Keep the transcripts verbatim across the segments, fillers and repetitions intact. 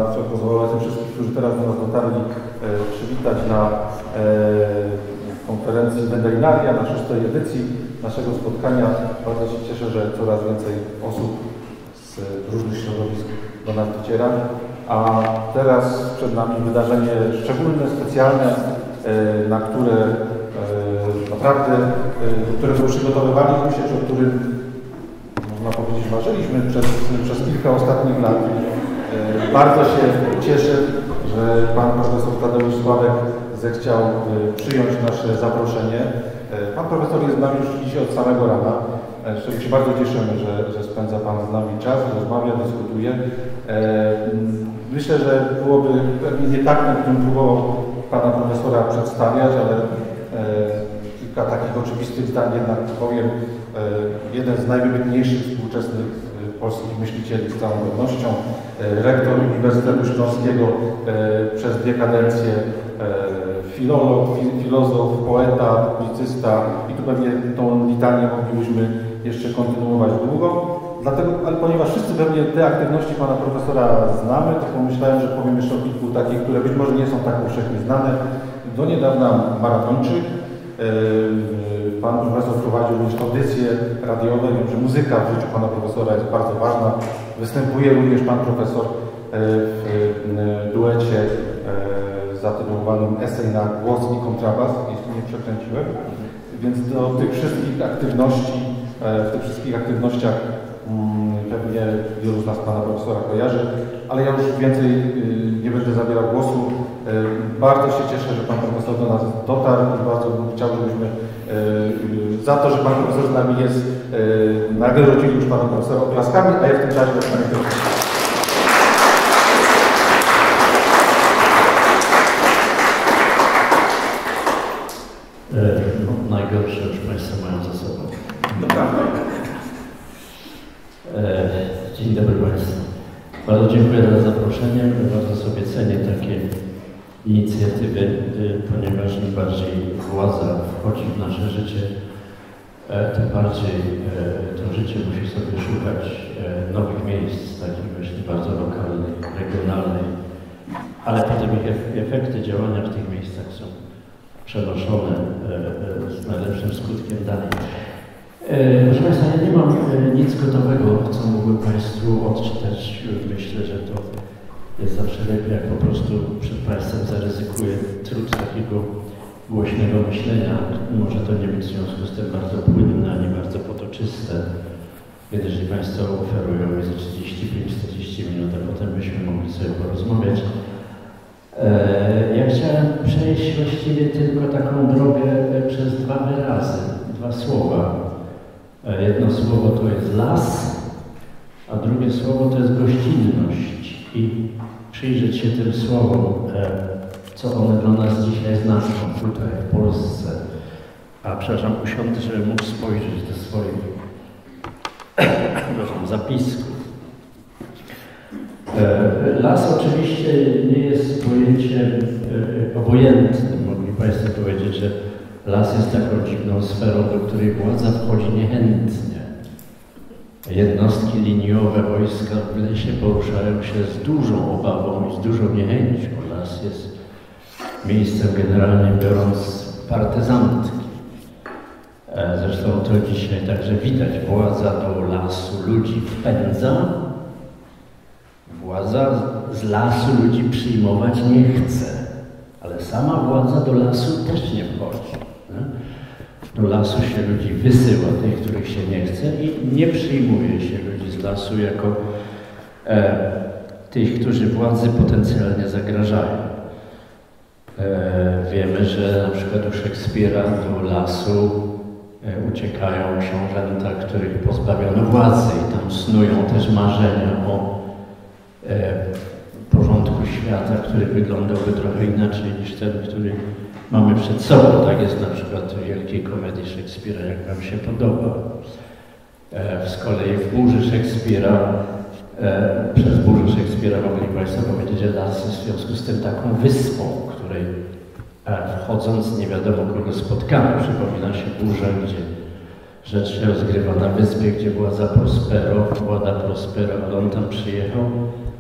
pozwolę wszystkich, którzy teraz do nas dotarli, przywitać na konferencji Wendelinaria, na szóstej edycji naszego spotkania. Bardzo się cieszę, że coraz więcej osób z różnych środowisk do nas dociera. A teraz przed nami wydarzenie szczególne, specjalne, na które naprawdę, do którego przygotowywaliśmy się, przed którym, można powiedzieć, marzyliśmy przez, przez kilka ostatnich lat. Bardzo się cieszę, że pan profesor Tadeusz Sławek zechciał przyjąć nasze zaproszenie. Pan profesor jest z nami już dzisiaj od samego rana. Z czego się bardzo cieszymy, że, że spędza pan z nami czas, rozmawia, dyskutuje. Myślę, że byłoby pewnie nie tak, jakbym próbował pana profesora przedstawiać, ale kilka takich oczywistych zdań jednak powiem. Jeden z najwybitniejszych współczesnych polskich myślicieli z całą pewnością, rektor Uniwersytetu Śląskiego przez dwie kadencje, filolog, filozof, poeta, publicysta i tu pewnie tą litanię moglibyśmy jeszcze kontynuować długo. Dlatego, ale ponieważ wszyscy pewnie te aktywności pana profesora znamy, to pomyślałem, że powiem jeszcze o kilku takich, które być może nie są tak powszechnie znane. Do niedawna maratończyk. Pan profesor prowadził również audycje radiowe. Wiem, że muzyka w życiu pana profesora jest bardzo ważna. Występuje również pan profesor w duecie zatytułowanym Esej na głos i kontrabas, jeśli nie przekręciłem. Więc do tych wszystkich aktywności, w tych wszystkich aktywnościach pewnie wielu z nas pana profesora kojarzy, ale ja już więcej nie będę zabierał głosu. Bardzo się cieszę, że pan profesor do nas dotarł i bardzo bym chciał, żebyśmy za to, że pan profesor z nami jest, nagrodzili już pana profesora oklaskami, a ja w tym czasie dostanę pierwszy. No, najgorsze już Państwo mają za sobą. Dzień dobry Państwu. Bardzo dziękuję za zaproszenie. Bardzo sobie cenię takie inicjatywy, ponieważ im bardziej władza wchodzi w nasze życie, tym bardziej to życie musi sobie szukać nowych miejsc, takich właśnie bardzo lokalnych, regionalnych, ale potem ich efekty działania w tych miejscach są przenoszone z najlepszym skutkiem dalej. Proszę Państwa, ja nie mam nic gotowego, co mógłbym Państwu odczytać. Myślę, że to jest zawsze lepiej, jak po prostu przed Państwem zaryzykuję trud takiego głośnego myślenia. Może to nie być w związku z tym bardzo płynne, ani bardzo potoczyste. Więc jeżeli Państwo oferują mi za trzydzieści pięć czterdzieści minut, a potem byśmy mogli sobie porozmawiać. Ja chciałem przejść właściwie tylko taką drogę przez dwa wyrazy, dwa słowa. Jedno słowo to jest las, a drugie słowo to jest gościnność. I przyjrzeć się tym słowom, co one dla nas dzisiaj znaczą tutaj w Polsce. A przepraszam, usiądę, żeby mógł spojrzeć do swoich zapisków. Las oczywiście nie jest pojęciem obojętnym. Mogli Państwo powiedzieć, że las jest taką dziwną sferą, do której władza wchodzi niechętnie. Jednostki liniowe wojska w lesie poruszają się z dużą obawą i z dużą niechęcią. Las jest miejscem generalnie biorąc partyzantki. Zresztą to dzisiaj także widać. Władza do lasu ludzi wpędza. Władza z lasu ludzi przyjmować nie chce. Ale sama władza do lasu też nie wchodzi. Do lasu się ludzi wysyła, tych, których się nie chce i nie przyjmuje się ludzi z lasu jako e, tych, którzy władzy potencjalnie zagrażają. E, wiemy, że na przykład u Szekspira do lasu e, uciekają książęta, których pozbawiono władzy i tam snują też marzenia o e, porządku świata, który wyglądałby trochę inaczej niż ten, który mamy przed sobą. Tak jest na przykład w wielkiej komedii Szekspira, jak Wam się podoba. E, z kolei w burzy Szekspira, e, przez burzę Szekspira mogli Państwo powiedzieć, że las jest w związku z tym taką wyspą, której e, wchodząc nie wiadomo kogo spotkamy. Przypomina się burza, gdzie rzecz się rozgrywa na wyspie, gdzie władza Prospero, władza Prospero, ale on tam przyjechał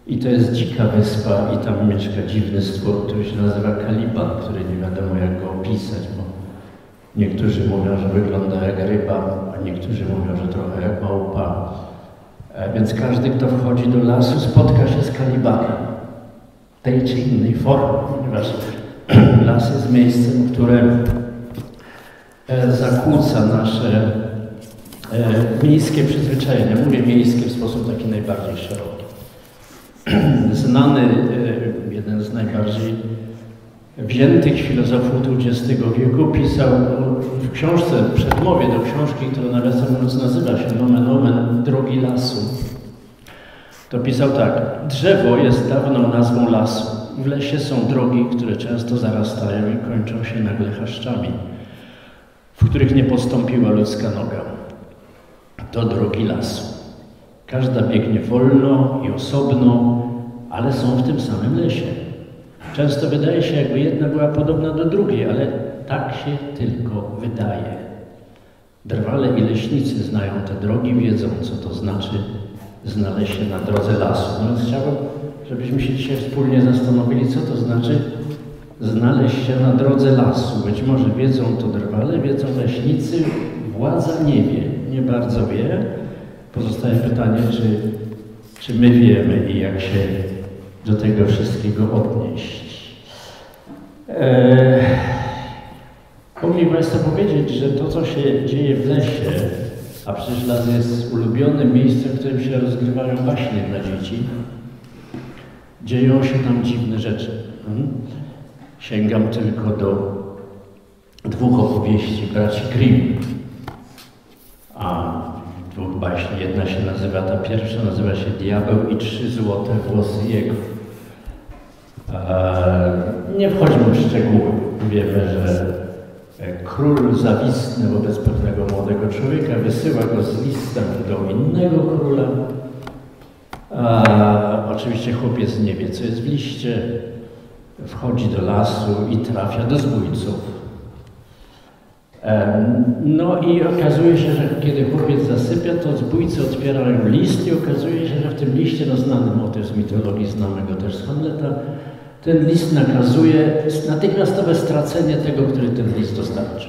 I to jest dzika wyspa i tam mieszka dziwny stwór, który się nazywa Kaliban, który nie wiadomo jak go opisać, bo niektórzy mówią, że wygląda jak ryba, a niektórzy mówią, że trochę jak małpa. E, więc każdy, kto wchodzi do lasu, spotka się z Kalibanem. Tej czy innej formie, ponieważ las jest miejscem, które e, zakłóca nasze e, miejskie przyzwyczajenia. Mówię miejskie w sposób taki najbardziej szeroki. Znany, e, jeden z najbardziej wziętych filozofów dwudziestego wieku pisał w książce, w przedmowie do książki, która nawiasem mówiąc nazywa się Nomen Omen, Drogi lasu. To pisał tak: drzewo jest dawną nazwą lasu. W lesie są drogi, które często zarastają i kończą się nagle chaszczami, w których nie postąpiła ludzka noga. To drogi lasu. Każda biegnie wolno i osobno, ale są w tym samym lesie. Często wydaje się, jakby jedna była podobna do drugiej, ale tak się tylko wydaje. Drwale i leśnicy znają te drogi, wiedzą, co to znaczy znaleźć się na drodze lasu. No więc chciałbym, żebyśmy się dzisiaj wspólnie zastanowili, co to znaczy znaleźć się na drodze lasu. Być może wiedzą to drwale, wiedzą leśnicy, władza nie wie, nie bardzo wie. Pozostaje pytanie, czy, czy my wiemy i jak się do tego wszystkiego odnieść. Eee, Powinien Państwu powiedzieć, że to, co się dzieje w lesie, a przecież las jest ulubionym miejscem, w którym się rozgrywają baśnie dla dzieci, dzieją się tam dziwne rzeczy. Hmm? Sięgam tylko do dwóch opowieści braci Grimm, a dwóch baśni. Jedna się nazywa, ta pierwsza nazywa się Diabeł i trzy złote włosy jego. Eee, nie wchodźmy w szczegóły. Wiemy, że król zawistny wobec pewnego młodego człowieka, wysyła go z listem do innego króla. A, oczywiście chłopiec nie wie, co jest w liście, wchodzi do lasu i trafia do zbójców. No i okazuje się, że kiedy chłopiec zasypia, to zbójcy otwierają list i okazuje się, że w tym liście, no znany motyw z mitologii, znanego też z Hamleta, ten list nakazuje natychmiastowe stracenie tego, który ten list dostarczy.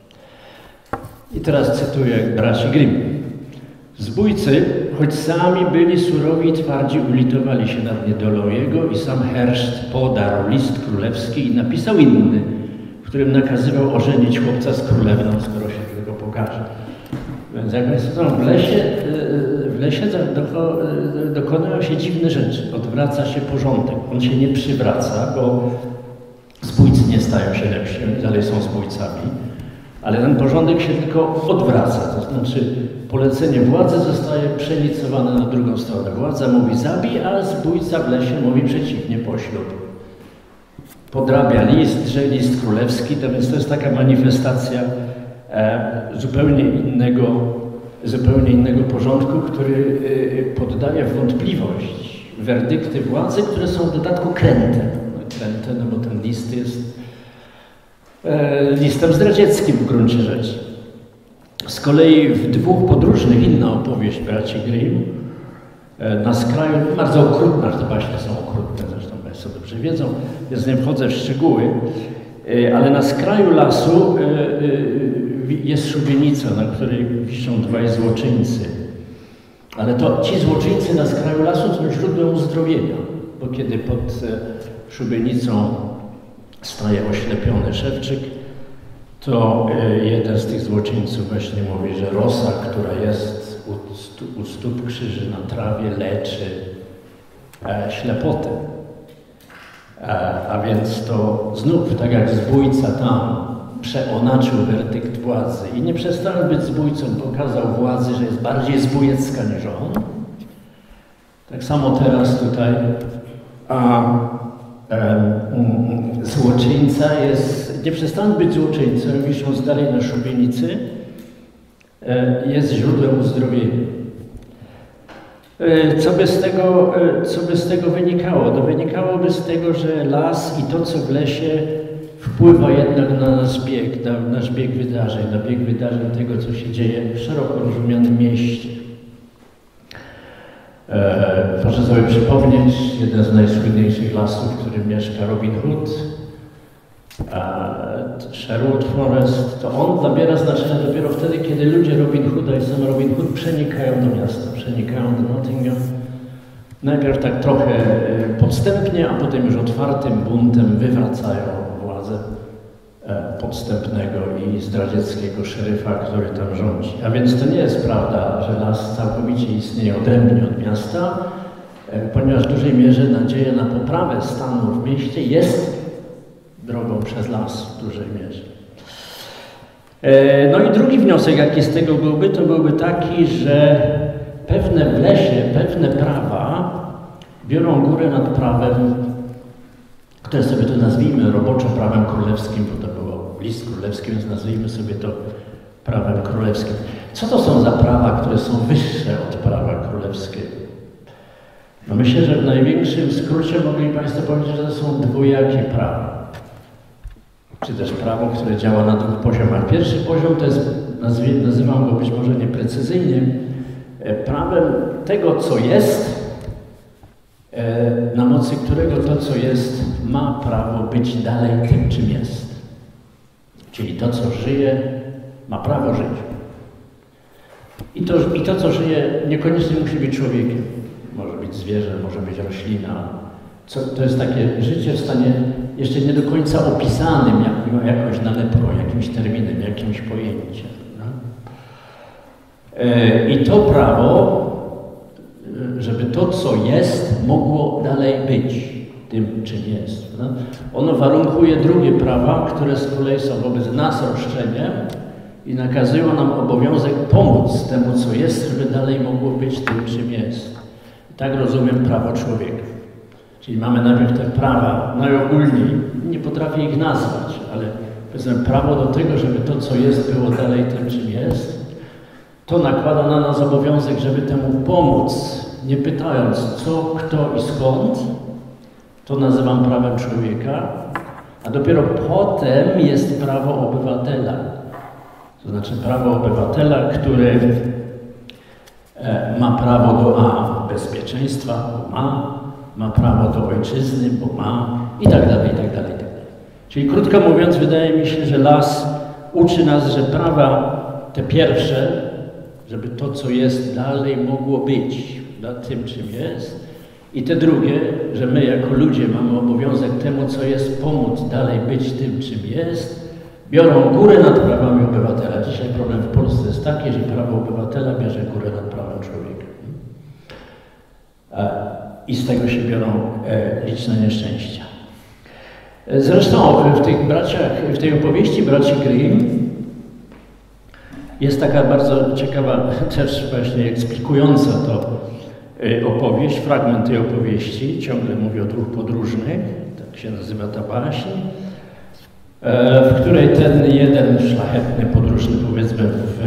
I teraz cytuję braci Grimm. Zbójcy, choć sami byli surowi i twardzi, ulitowali się nad niedolą jego i sam herszt podarł list królewski i napisał inny, w którym nakazywał ożenić chłopca z królewną, skoro się tego pokaże. Więc jak Państwo w lesie, w lesie dokonują się dziwne rzeczy. Odwraca się porządek. On się nie przywraca, bo zbójcy nie stają się lepsi, dalej są zbójcami. Ale ten porządek się tylko odwraca. To znaczy polecenie władzy zostaje przenicowane na drugą stronę. Władza mówi zabij, a zbójca w lesie mówi przeciwnie, poślub. Podrabia list, że list królewski, to więc to jest taka manifestacja e, zupełnie innego, zupełnie innego porządku, który e, poddaje w wątpliwość werdykty władzy, które są w dodatku kręte. No, kręte, no bo ten list jest e, listem zdradzieckim w gruncie rzeczy. Z kolei w dwóch podróżnych, inna opowieść braci Grimm, e, na skraju, bardzo okrutna, te baśnie są okrutne, zresztą Państwo dobrze wiedzą, więc nie wchodzę w szczegóły, e, ale na skraju lasu e, e, jest szubienica, na której wiszą dwaj złoczyńcy. Ale to ci złoczyńcy na skraju lasu są źródłem uzdrowienia, bo kiedy pod e, szubienicą staje oślepiony szewczyk, to e, jeden z tych złoczyńców właśnie mówi, że rosa, która jest u, stu, u stóp krzyży na trawie, leczy e, ślepotę. E, a więc to znów, tak jak zbójca tam przeonaczył werdykt władzy i nie przestał być zbójcą, pokazał władzy, że jest bardziej zbójecka niż on. Tak samo teraz tutaj a, e, złoczyńca jest, nie przestał być złoczyńcą, wisząc dalej na szubienicy, e, jest źródłem uzdrowienia. E, co by z tego, e, co by z tego wynikało? To wynikałoby z tego, że las i to, co w lesie, wpływa jednak na nasz bieg, na nasz bieg wydarzeń, na bieg wydarzeń tego, co się dzieje w szeroko rozumianym mieście. E, proszę sobie przypomnieć jeden z najsłynniejszych lasów, w którym mieszka Robin Hood, e, Sherwood Forest. To on nabiera znaczenia dopiero wtedy, kiedy ludzie Robin Hooda i sam Robin Hood przenikają do miasta, przenikają do Nottingham. Najpierw tak trochę podstępnie, a potem już otwartym buntem wywracają władzę podstępnego i zdradzieckiego szeryfa, który tam rządzi. A więc to nie jest prawda, że las całkowicie istnieje odrębnie od miasta, ponieważ w dużej mierze nadzieja na poprawę stanu w mieście jest drogą przez las w dużej mierze. No i drugi wniosek, jaki z tego byłby, to byłby taki, że pewne w lesie, pewne prawa biorą górę nad prawem, które sobie to nazwijmy roboczo prawem królewskim, bo to było list królewski, więc nazwijmy sobie to prawem królewskim. Co to są za prawa, które są wyższe od prawa królewskiego? No myślę, że w największym skrócie mogli Państwo powiedzieć, że to są dwojakie prawa. Czy też prawo, które działa na dwóch poziomach. Pierwszy poziom to jest, nazywam go być może nieprecyzyjnie, prawem tego, co jest, na mocy którego to, co jest, ma prawo być dalej tym, czym jest. Czyli to, co żyje, ma prawo żyć. I to, i to co żyje, niekoniecznie musi być człowiekiem. Może być zwierzę, może być roślina. Co, to jest takie życie w stanie jeszcze nie do końca opisanym jak, jakąś nalepką, jakimś terminem, jakimś pojęciem. No? E, I to prawo, żeby to, co jest, mogło dalej być tym, czym jest. No? Ono warunkuje drugie prawa, które z kolei są wobec nas roszczeniem i nakazują nam obowiązek pomóc temu, co jest, żeby dalej mogło być tym, czym jest. I tak rozumiem prawo człowieka. Czyli mamy najpierw te prawa najogólniej, nie potrafię ich nazwać, ale powiedzmy prawo do tego, żeby to, co jest, było dalej tym, czym jest. To nakłada na nas obowiązek, żeby temu pomóc, nie pytając co, kto i skąd. To nazywam prawem człowieka. A dopiero potem jest prawo obywatela. To znaczy prawo obywatela, który ma prawo do A, bezpieczeństwa, bo ma, ma prawo do ojczyzny, bo ma i tak dalej, i tak dalej, i tak dalej. Czyli krótko mówiąc, wydaje mi się, że las uczy nas, że prawa te pierwsze, żeby to, co jest, dalej mogło być na tym, czym jest. I te drugie, że my jako ludzie mamy obowiązek temu, co jest, pomóc dalej być tym, czym jest, biorą górę nad prawami obywatela. Dzisiaj problem w Polsce jest taki, że prawo obywatela bierze górę nad prawem człowieka. I z tego się biorą liczne nieszczęścia. Zresztą w tych braciach, w tej opowieści braci Grimm jest taka bardzo ciekawa, też właśnie eksplikująca to opowieść, fragment tej opowieści, ciągle mówię o dwóch podróżnych, tak się nazywa ta baśń, w której ten jeden szlachetny podróżny, powiedzmy w,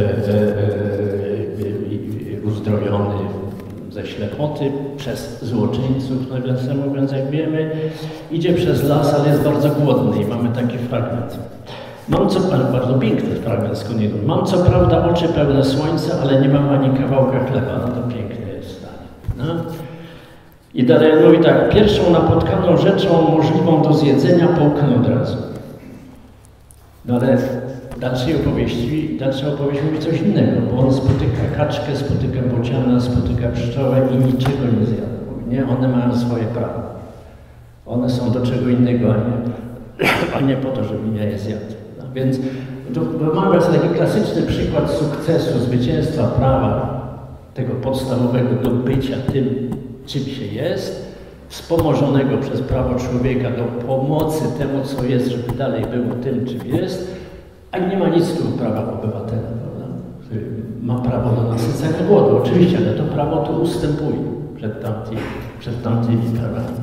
uzdrowiony ze ślepoty przez złoczyńców, nawiasem mówiąc, jak wiemy, idzie przez las, ale jest bardzo głodny i mamy taki fragment. Mam co, bardzo piękny fragment skądinąd. Mam co prawda oczy pełne słońca, ale nie mam ani kawałka chleba. No to piękne jest stanie. No. I dalej mówi tak, pierwszą napotkaną rzeczą możliwą do zjedzenia połknę od razu. No ale w dalszej opowieści, dalsza opowieść mówi coś innego, bo on spotyka kaczkę, spotyka bociana, spotyka pszczołę i niczego nie zjada. Mówi, nie, one mają swoje prawa. One są do czego innego, a nie, a nie po to, żeby ja je zjadł. No, więc to, to mamy taki klasyczny przykład sukcesu, zwycięstwa prawa, tego podstawowego do bycia tym, czym się jest, wspomożonego przez prawo człowieka do pomocy temu, co jest, żeby dalej było tym, czym jest, a nie ma nic tu prawa obywatela, prawda? Który ma prawo do nasycenia głodu. Oczywiście, ale to prawo tu ustępuje przed tamtymi, przed tamtymi prawami.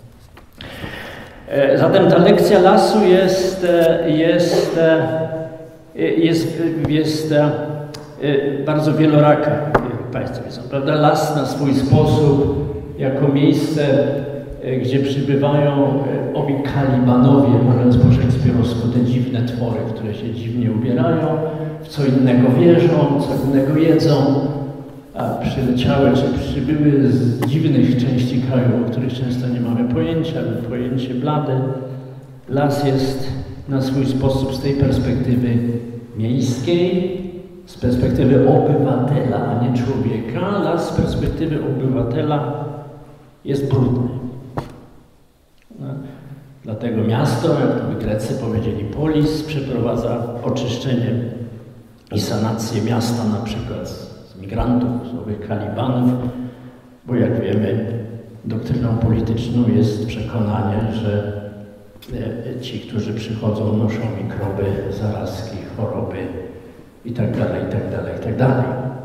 Zatem ta lekcja lasu jest, jest, jest, jest bardzo wieloraka, jak Państwo wiedzą, prawda? Las na swój sposób, jako miejsce, gdzie przybywają owi kalibanowie, mówiąc po szekspirowsku, te dziwne twory, które się dziwnie ubierają, w co innego wierzą, co innego jedzą, a przyleciałe czy przybyły z dziwnych części kraju, o których często nie mamy pojęcia, lub pojęcie blade. Las jest na swój sposób z tej perspektywy miejskiej, z perspektywy obywatela, a nie człowieka. Las z perspektywy obywatela jest brudny. No, dlatego miasto, jak to by Grecy powiedzieli polis, przeprowadza oczyszczenie i sanację miasta na przykład z migrantów, z owych kalibanów, bo jak wiemy, doktryną polityczną jest przekonanie, że ci, którzy przychodzą, noszą mikroby, zarazki, choroby itd., itd., itd.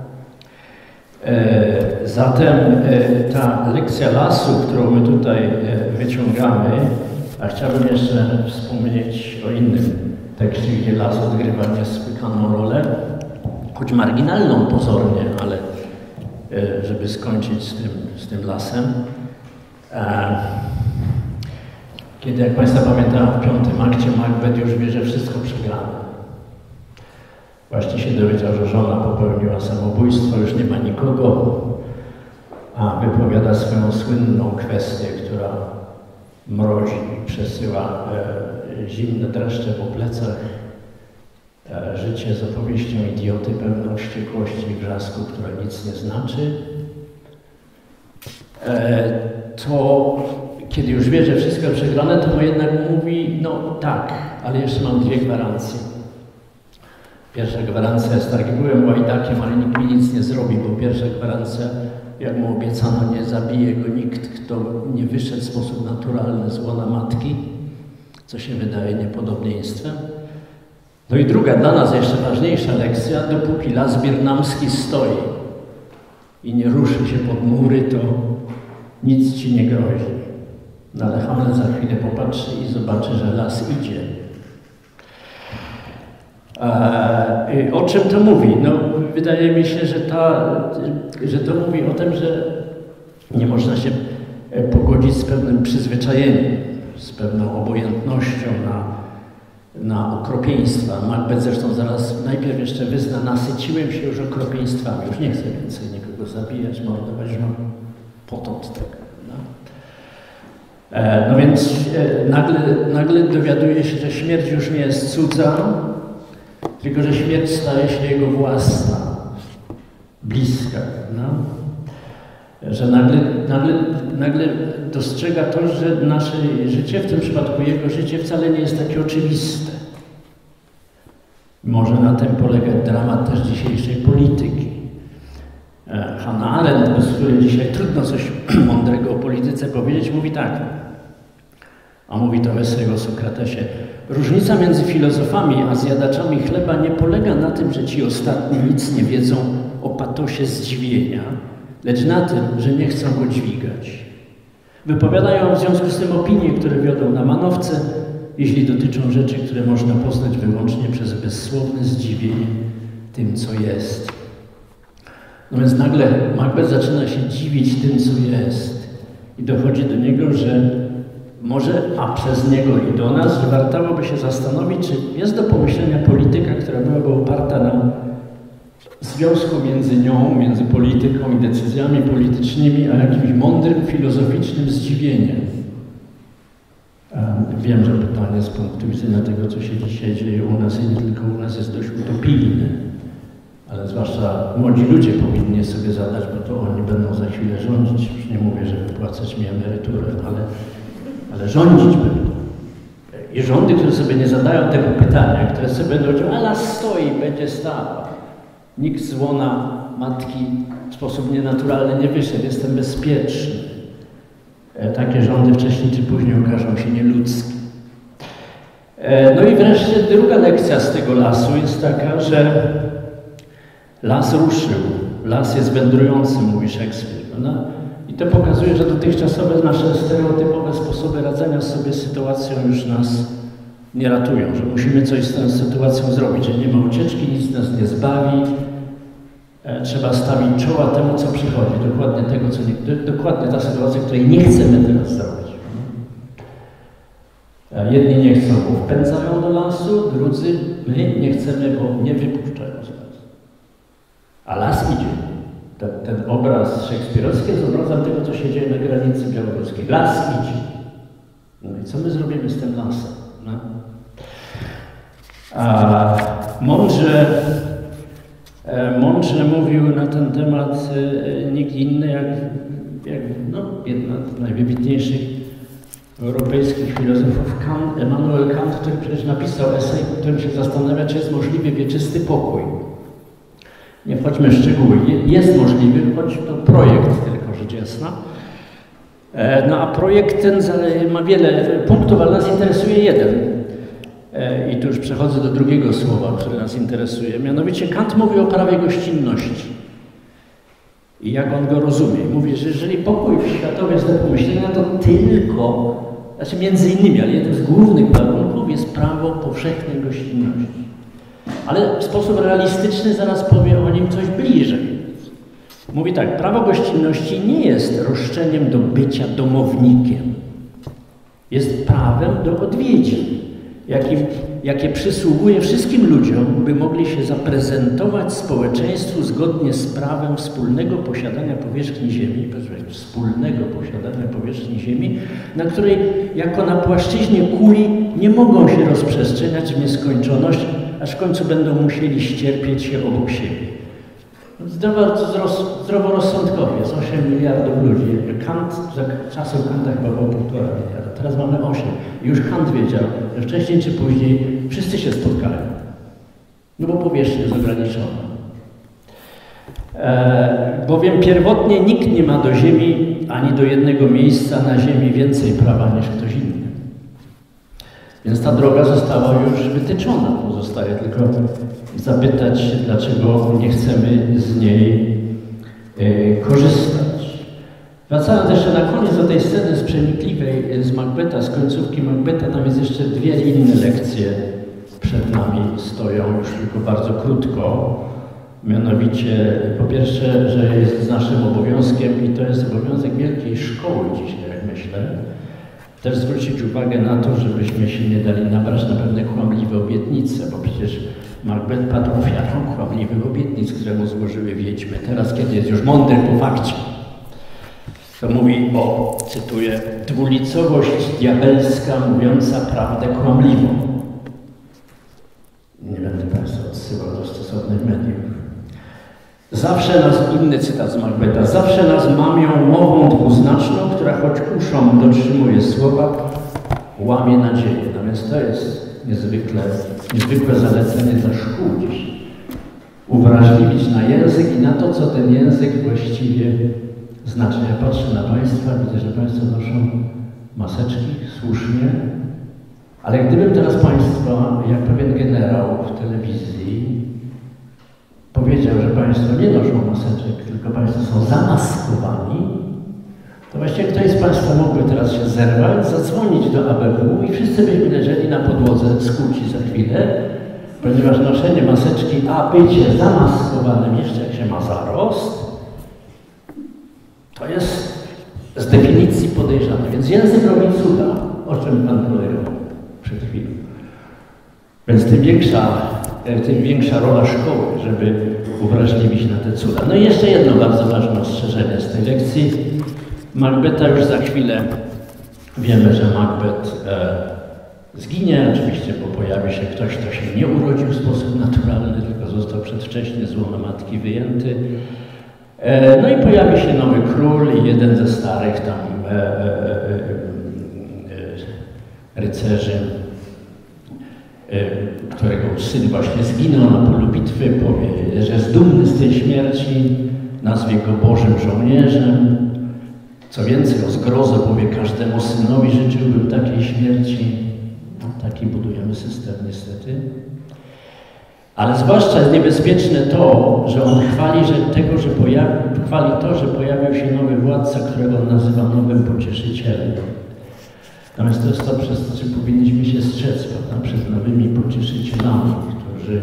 Zatem ta lekcja lasu, którą my tutaj wyciągamy, a chciałbym jeszcze wspomnieć o innym tekście, gdzie las odgrywa niesłychaną rolę, choć marginalną pozornie, ale żeby skończyć z tym, z tym lasem. Kiedy, jak Państwo pamiętają, w piątym akcie Macbeth już wie, że wszystko przegrane. Właśnie się dowiedział, że żona popełniła samobójstwo, już nie ma nikogo, a wypowiada swoją słynną kwestię, która mrozi i przesyła e, zimne dreszcze po plecach. E, życie z opowieścią idioty, pełną wściekłości i wrzasku, która nic nie znaczy. E, to kiedy już wie, że wszystko przegrane, to mu jednak mówi, no tak, ale jeszcze mam dwie gwarancje. Pierwsza gwarancja jest tak, jak byłem łajdakiem, ale nikt mi nic nie zrobi, bo pierwsza gwarancja, jak mu obiecano, nie zabije go nikt, kto nie wyszedł w sposób naturalny z łona matki, co się wydaje niepodobieństwem. No i druga, dla nas jeszcze ważniejsza lekcja, dopóki las birnamski stoi i nie ruszy się pod mury, to nic ci nie grozi. No ale Hamlet za chwilę popatrzy i zobaczy, że las idzie. E, o czym to mówi? No, wydaje mi się, że, ta, że to mówi o tym, że nie można się pogodzić z pewnym przyzwyczajeniem, z pewną obojętnością na, na okropieństwa. Macbeth zresztą zaraz najpierw jeszcze wyzna, nasyciłem się już okropieństwami, już nie chcę więcej nikogo zabijać, mordować, już mam potąd tego. No więc e, nagle, nagle dowiaduje się, że śmierć już nie jest cudza, tylko że śmierć staje się jego własna, bliska. No? Że nagle, nagle, nagle dostrzega to, że nasze życie, w tym przypadku jego życie, wcale nie jest takie oczywiste. Może na tym polegać dramat też dzisiejszej polityki. Hannah Arendt, bez której dzisiaj trudno coś mądrego o polityce powiedzieć, mówi tak, a mówi to we swojego Sokratesie. Różnica między filozofami a zjadaczami chleba nie polega na tym, że ci ostatni nic nie wiedzą o patosie zdziwienia, lecz na tym, że nie chcą go dźwigać. Wypowiadają w związku z tym opinie, które wiodą na manowce, jeśli dotyczą rzeczy, które można poznać wyłącznie przez bezsłowne zdziwienie tym, co jest. No więc nagle Macbeth zaczyna się dziwić tym, co jest. I dochodzi do niego, że może, a przez niego i do nas, że wartałoby się zastanowić, czy jest do pomyślenia polityka, która byłaby oparta na związku między nią, między polityką i decyzjami politycznymi, a jakimś mądrym, filozoficznym zdziwieniem. Wiem, że pytanie z punktu widzenia tego, co się dzisiaj dzieje u nas i nie tylko u nas, jest dość utopijne. Ale zwłaszcza młodzi ludzie powinni je sobie zadać, bo to oni będą za chwilę rządzić. Już nie mówię, że wypłacać mi emeryturę, ale, ale rządzić będą. I rządy, które sobie nie zadają tego pytania, które sobie będą, a las stoi, będzie stał. Nikt z łona matki w sposób nienaturalny nie wyszedł, jestem bezpieczny. Takie rządy wcześniej czy później okażą się nieludzkie. No i wreszcie druga lekcja z tego lasu jest taka, że las ruszył, las jest wędrujący, mówi Szekspir. No? I to pokazuje, że dotychczasowe nasze stereotypowe sposoby radzenia sobie z sytuacją już nas nie ratują, że musimy coś z tą sytuacją zrobić, że nie ma ucieczki, nic nas nie zbawi. E, trzeba stawić czoła temu, co przychodzi, dokładnie tego, co nie, do, dokładnie ta sytuacja, której nie chcemy teraz zrobić. E, jedni nie chcą, bo wpędzają do lasu, drudzy my nie chcemy, bo nie wypuszczają z lasu. A las idzie. ten, ten obraz szekspirowski jest obrazem tego, co się dzieje na granicy białoruskiej. Las idzie. No i co my zrobimy z tym lasem? No? A mądrze, mądrze mówił na ten temat nikt inny jak, jak no, jedna z najwybitniejszych europejskich filozofów, Kant, Immanuel Kant, który przecież napisał esej, w którym się zastanawia, czy jest możliwy wieczysty pokój. Nie wchodźmy w szczegóły. Jest możliwy, choć to projekt tylko rzecz jasna. No a projekt ten ma wiele punktów, ale nas interesuje jeden. I tu już przechodzę do drugiego słowa, które nas interesuje. Mianowicie Kant mówi o prawie gościnności. I jak on go rozumie? Mówi, że jeżeli pokój światowy jest do pomyślenia, to tylko, znaczy między innymi, ale jednym z głównych warunków jest prawo powszechnej gościnności. Ale w sposób realistyczny zaraz powie o nim coś bliżej. Mówi tak, prawo gościnności nie jest roszczeniem do bycia domownikiem. Jest prawem do odwiedzin, jakim, jakie przysługuje wszystkim ludziom, by mogli się zaprezentować społeczeństwu zgodnie z prawem wspólnego posiadania powierzchni ziemi, wspólnego posiadania powierzchni ziemi, na której jako na płaszczyźnie kuli nie mogą się rozprzestrzeniać w nieskończoność, aż w końcu będą musieli ścierpieć się obok siebie. Zdroworozsądkowie jest osiem miliardów ludzi. Kant, za czasów Kanta chyba było półtora miliarda, teraz mamy osiem. I już Kant wiedział, że wcześniej czy później wszyscy się spotkają. No bo powierzchnia jest ograniczona. E, bowiem pierwotnie nikt nie ma do ziemi, ani do jednego miejsca na ziemi więcej prawa niż ktoś inny. Więc ta droga została już wytyczona. Pozostaje tylko zapytać się, dlaczego nie chcemy z niej e, korzystać. Wracając jeszcze na koniec do tej sceny z przenikliwej, z Macbetha, z końcówki Macbetha, tam jest jeszcze dwie inne lekcje przed nami stoją, już tylko bardzo krótko. Mianowicie, po pierwsze, że jest naszym obowiązkiem, i to jest obowiązek wielkiej szkoły dzisiaj, jak myślę, też zwrócić uwagę na to, żebyśmy się nie dali nabrać na pewne kłamliwe obietnice, bo przecież Macbeth padł ofiarą kłamliwych obietnic, które mu złożyły wiedźmy. Teraz, kiedy jest już mądry po fakcie, to mówi o, cytuję, dwulicowość diabelska mówiąca prawdę kłamliwą. Nie będę Państwa odsyłał do stosownych mediów. Zawsze nas, inny cytat z Macbetha, zawsze nas mamią mową dwuznaczną, która choć uszom dotrzymuje słowa, łamie nadzieję. Natomiast to jest niezwykle, niezwykłe zalecenie dla szkół dziś. Uwrażliwić na język i na to, co ten język właściwie znaczy. Ja patrzę na Państwa, widzę, że Państwo noszą maseczki, słusznie, ale gdybym teraz Państwa, jak pewien generał w telewizji, powiedział, że Państwo nie noszą maseczek, tylko Państwo są zamaskowani, to właściwie ktoś z Państwa mógłby teraz się zerwać, zadzwonić do A B W i wszyscy byśmy leżeli na podłodze skuci za chwilę, ponieważ noszenie maseczki, a bycie zamaskowanym jeszcze jak się ma zarost, to jest z definicji podejrzane. Więc język robi cuda, o czym Pan powiedział przed chwilą. Więc tym większa, tym większa rola szkoły, żeby uwrażliwić na te cuda. No i jeszcze jedno bardzo ważne ostrzeżenie z tej lekcji. Macbetha już za chwilę wiemy, że Macbeth e, zginie, oczywiście, bo pojawi się ktoś, kto się nie urodził w sposób naturalny, tylko został przedwcześnie z łona matki wyjęty. E, no i pojawi się nowy król i jeden ze starych tam e, e, e, e, rycerzy, którego syn właśnie zginął na polu bitwy, powie, że jest dumny z tej śmierci, nazwie go Bożym żołnierzem. Co więcej, o zgrozę powie, każdemu synowi życzyłbym takiej śmierci. No, taki budujemy system niestety. Ale zwłaszcza jest niebezpieczne to, że on chwali, że tego, że pojawi, chwali to, że pojawił się nowy władca, którego on nazywa nowym pocieszycielem. Natomiast to jest to, przez co powinniśmy się strzec, prawda, przed nowymi pocieszycielami, którzy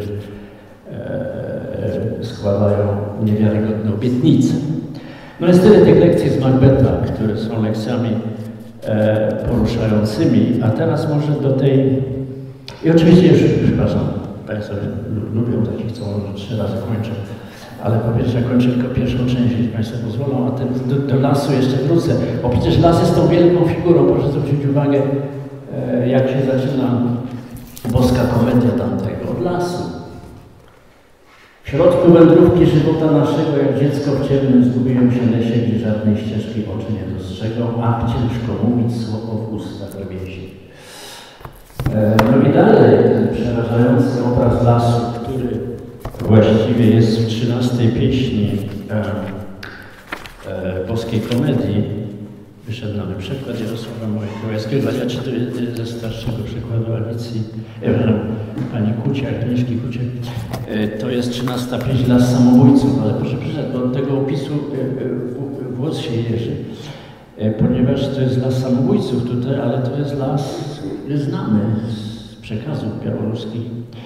e, składają niewiarygodne obietnice. No jest tyle tych lekcji z Macbetha, które są lekcjami e, poruszającymi, a teraz może do tej... I oczywiście już, przepraszam, Państwo lubią takich, co może trzy razy kończę. ale po pierwsze kończę tylko pierwszą część, jeśli Państwo pozwolą, a ten, do, do lasu jeszcze wrócę, bo przecież las jest tą wielką figurą, proszę zwrócić uwagę, e, jak się zaczyna boska komedia tamtego, od lasu. W środku wędrówki żywota naszego, jak dziecko w ciemnym, zgubiłem się lesie, gdzie żadnej ścieżki oczy nie dostrzegą, a ciężko mówić, słowo w ustach robiesi. E, no i dalej ten przerażający obraz lasu, który właściwie jest w trzynastej pieśni e, e, boskiej komedii. Wyszedł nowy przekład Jarosława Mojkołajskiego, ja czytuję ze starszego przykładu Alicji, e, pani Kuciak, Agnieszki Kuciak. E, to jest trzynasta pieśń Las Samobójców, ale proszę przyjrzeć, do tego opisu e, e, włos się jeży, e, ponieważ to jest Las Samobójców tutaj, ale to jest las znany z przekazów białoruskich.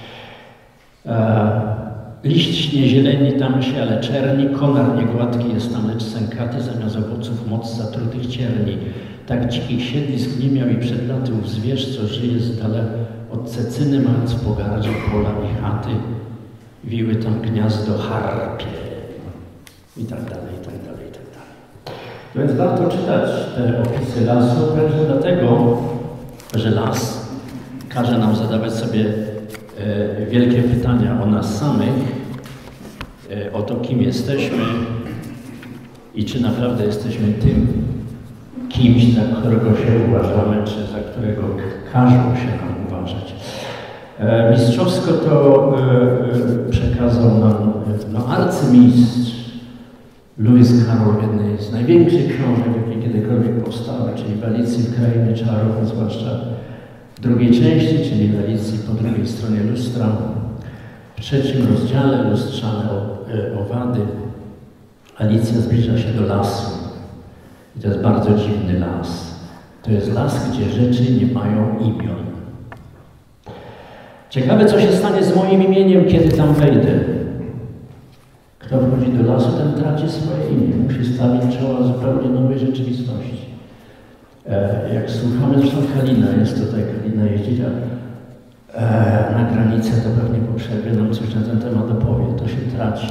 E, Liść nie zieleni tam się, ale czerni, konar niegładki jest tam, lecz sękaty, zamiast owoców moc zatrutych cierni. Tak dzikich siedlisk nie miał i przed laty ów zwierz, co żyje z dala od Cecyny, mając w pogardzie pola i chaty. Wiły tam gniazdo harpie. I tak dalej, i tak dalej, i tak dalej. Więc warto czytać te opisy lasu, także dlatego, że las każe nam zadawać sobie E, wielkie pytania o nas samych, e, o to, kim jesteśmy i czy naprawdę jesteśmy tym kimś, za którego się uważamy, czy za którego każą się nam uważać. E, mistrzowsko to e, e, przekazał nam no, arcymistrz Lewis Carroll w jednej z największych książek, jakie kiedykolwiek powstały, czyli w Alicji w Krainie Czarów, zwłaszcza w drugiej części, czyli w Alicji po drugiej stronie lustra, w trzecim rozdziale lustrzane owady, Alicja zbliża się do lasu. I to jest bardzo dziwny las. To jest las, gdzie rzeczy nie mają imion. Ciekawe, co się stanie z moim imieniem, kiedy tam wejdę. Kto wchodzi do lasu, ten traci swoje imię. Musi stawić czoła zupełnie nowej rzeczywistości. Jak słuchamy, zresztą Kalina jest tutaj, Kalina jeździła na granicę, to pewnie po przerwie nam coś na ten temat opowie. To się traci.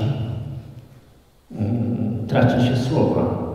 Traci się słowa.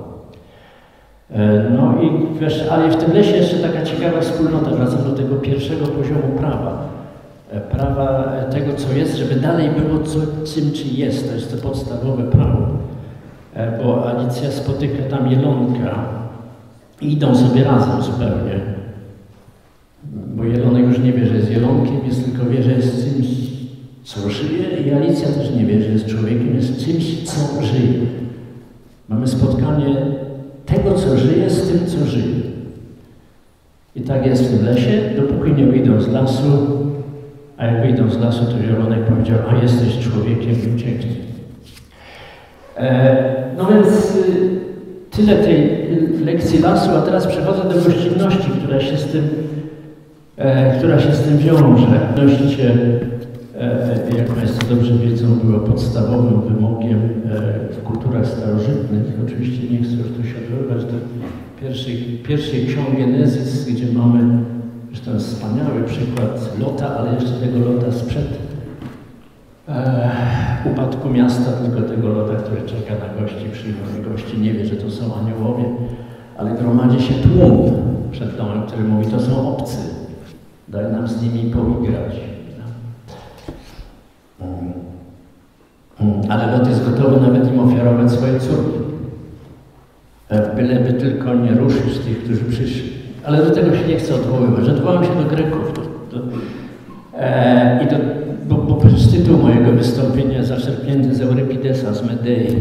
No i wiesz, ale w tym lesie jeszcze taka ciekawa wspólnota. Wracam do tego pierwszego poziomu prawa. Prawa tego, co jest, żeby dalej było co, czym, czy jest. To jest to podstawowe prawo. Bo Alicja spotyka tam jelonka. I idą sobie razem zupełnie, bo jelonek już nie wie, że jest jelonkiem, jest tylko wie, że jest czymś, co żyje, i Alicja też nie wie, że jest człowiekiem, jest czymś, co żyje. Mamy spotkanie tego, co żyje, z tym, co żyje. I tak jest w tym lesie, dopóki nie wyjdą z lasu, a jak wyjdą z lasu, to jelonek powiedział, a jesteś człowiekiem i ucieknie. E, no więc tyle tej lekcji lasu, a teraz przechodzę do gościnności, która się z tym, e, która się z tym wiąże. Gość, e, jak Państwo dobrze wiedzą, była podstawowym wymogiem e, w kulturach starożytnych. Oczywiście nie chcę już tu się odwoływać do pierwszej, pierwszej ksiąg Genezis, gdzie mamy zresztą wspaniały przykład Lota, ale jeszcze tego Lota sprzed e, upadku miasta, tylko tego Lota, który czeka na gości, przyjmuje gości, nie wie, że to są aniołowie, ale gromadzi się tłum przed domem, który mówi, to są obcy, daj nam z nimi poigrać. Ale Lot jest gotowy nawet im ofiarować swoje córki, byleby tylko nie ruszyć tych, którzy przyszli. Ale do tego się nie chcę odwoływać. Odwołam się do Greków. Do, do, e, i do, bo, bo przecież tytuł mojego wystąpienia zaczerpnięty z Eurypidesa, z Medei.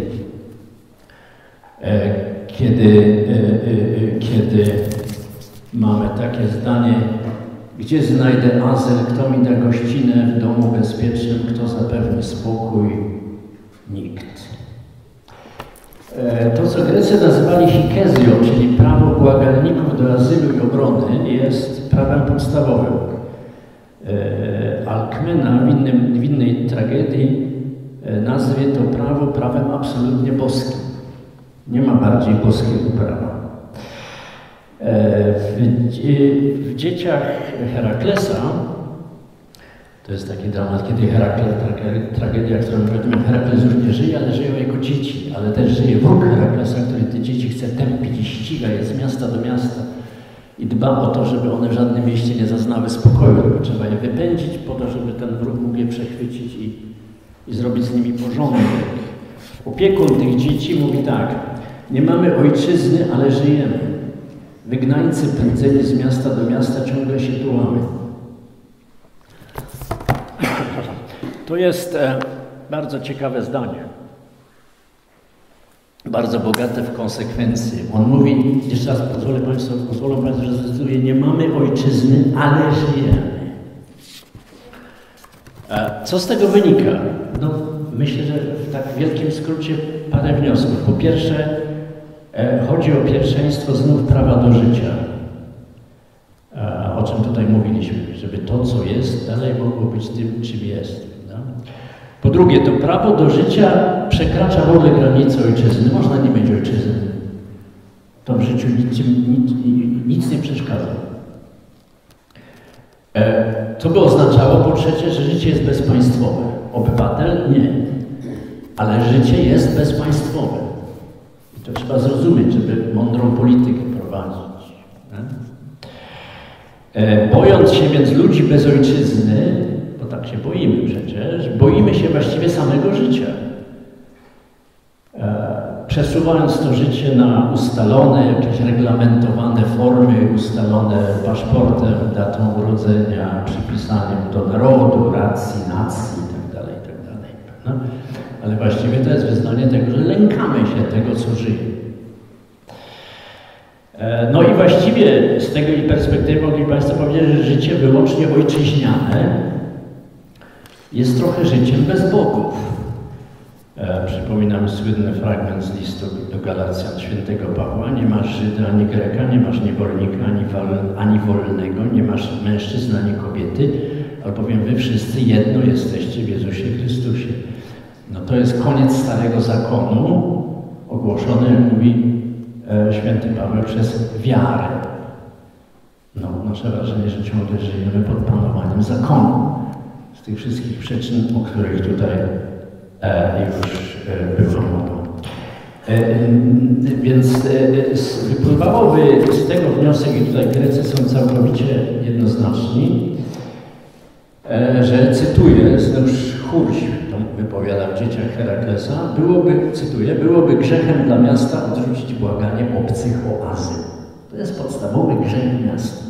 E, kiedy, e, e, kiedy mamy takie zdanie, gdzie znajdę azyl, kto mi da gościnę w domu bezpiecznym, kto zapewni spokój? Nikt. To, co Grecy nazywali hikezją, czyli prawo błagalników do azylu i obrony, jest prawem podstawowym. Alkmena w, innym, w innej tragedii nazwie to prawo prawem absolutnie boskim. Nie ma bardziej boskiego prawa. W, w Dzieciach Heraklesa To jest taki dramat, kiedy Herakles, tragedia, którą mówimy, Herakles już nie żyje, ale żyją jego dzieci, ale też żyje wróg Heraklesa, który te dzieci chce tępić i ściga je z miasta do miasta i dba o to, żeby one w żadnym mieście nie zaznały spokoju, tylko trzeba je wypędzić po to, żeby ten wróg mógł je przechwycić i, i zrobić z nimi porządek. Opiekun tych dzieci mówi tak: nie mamy ojczyzny, ale żyjemy. Wygnańcy pędzeni z miasta do miasta ciągle się tułamy. To jest e, bardzo ciekawe zdanie. Bardzo bogate w konsekwencje. On mówi, jeszcze raz pozwolę Państwu, pozwolę Państwu, że zdecyduję, nie mamy ojczyzny, ale żyjemy. E, co z tego wynika? No, myślę, że w tak wielkim skrócie parę wniosków. Po pierwsze, e, chodzi o pierwszeństwo znów prawa do życia. E, o czym tutaj mówiliśmy, żeby to, co jest, dalej mogło być tym, czym jest. Po drugie, to prawo do życia przekracza w ogóle granice ojczyzny. Można nie mieć ojczyzny. To w życiu nic, nic, nic nie przeszkadza. E, co by oznaczało, po trzecie, że życie jest bezpaństwowe. Obywatel? Nie. Ale życie jest bezpaństwowe. I to trzeba zrozumieć, żeby mądrą politykę prowadzić. E, bojąc się więc ludzi bez ojczyzny, bo tak się boimy przecież, boimy się właściwie samego życia. E, przesuwając to życie na ustalone, jakieś reglamentowane formy, ustalone paszportem, datą urodzenia, przypisaniem do narodu, racji, nacji itd., itd. No, ale właściwie to jest wyznanie tego, że lękamy się tego, co żyje. E, no i właściwie z tej perspektywy mogli Państwo powiedzieć, że życie wyłącznie ojczyźniane jest trochę życiem bez bogów. E, przypominam słynny fragment z listu do Galacjan świętego Pawła. Nie masz Żyda ani Greka, nie masz niewolnika ani, wol, ani wolnego, nie masz mężczyzny ani kobiety, albowiem wy wszyscy jedno jesteście w Jezusie Chrystusie. No to jest koniec Starego Zakonu, ogłoszony, jak mówi e, święty Paweł, przez wiarę. No, nasze wrażenie, że ciągle żyjemy pod panowaniem zakonu. Z tych wszystkich przyczyn, o których tutaj e, już e, było mowa. E, więc e, wypływałoby z tego wniosek, i tutaj Grecy są całkowicie jednoznaczni, e, że, cytuję, znowuż Chórś to wypowiada w Dzieciach Heraklesa, byłoby, cytuję, byłoby grzechem dla miasta odrzucić błaganie obcych o azyl. To jest podstawowy grzech miasta.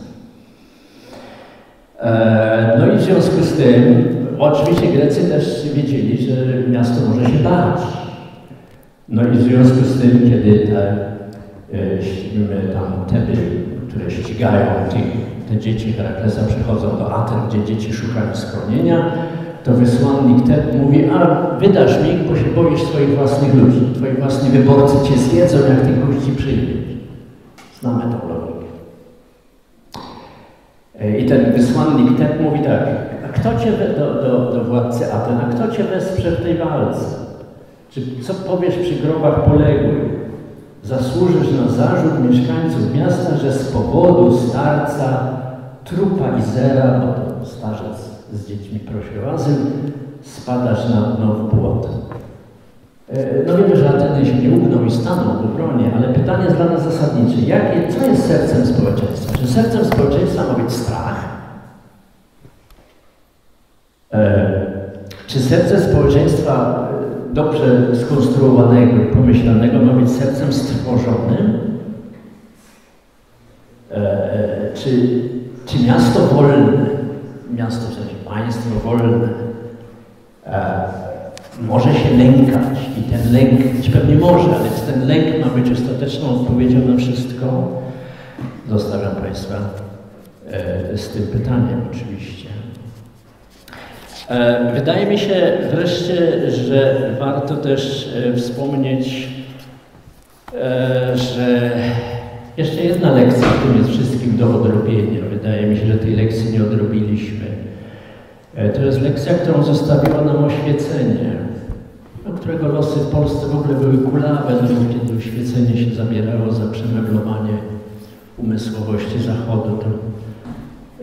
No i w związku z tym, oczywiście Grecy też wiedzieli, że miasto może się bać. No i w związku z tym, kiedy te, e, tam Teby, które ścigają tych, te dzieci Heraklesa, przychodzą do Aten, gdzie dzieci szukają schronienia, to wysłannik Teb mówi: a wydasz mi, bo się boisz swoich własnych ludzi. Twoi własni wyborcy cię zjedzą, jak tych gości przyjmiesz. Znamy tą logikę. I ten wysłannik Teb mówi tak: a kto cię do, do, do władcy Aten, a kto cię wesprze w tej walce? Czy co powiesz przy grobach poległych? Zasłużysz na zarzut mieszkańców miasta, że z powodu starca, trupa Izera, bo to starzec z dziećmi prosi o azyl, spadasz na dno w błoto. No wiemy, że Ateny się nie ugną i staną w obronie, ale pytanie jest dla nas zasadnicze. Jakie, co jest sercem społeczeństwa? Czy sercem społeczeństwa ma być strach? E, czy serce społeczeństwa dobrze skonstruowanego i pomyślanego ma być sercem strwożonym? E, czy, czy miasto wolne, miasto w sensie państwo wolne, e, może się lękać i ten lęk, pewnie może, ale czy ten lęk ma być ostateczną odpowiedzią na wszystko? Zostawiam Państwa e, z tym pytaniem oczywiście. E, wydaje mi się wreszcie, że warto też e, wspomnieć, e, że jeszcze jedna lekcja w tym jest wszystkim do odrobienia. Wydaje mi się, że tej lekcji nie odrobiliśmy. E, to jest lekcja, którą zostawiło nam oświecenie, no, którego losy w Polsce w ogóle były kulawe, nawet kiedy oświecenie się zabierało za przemeblowanie umysłowości Zachodu. To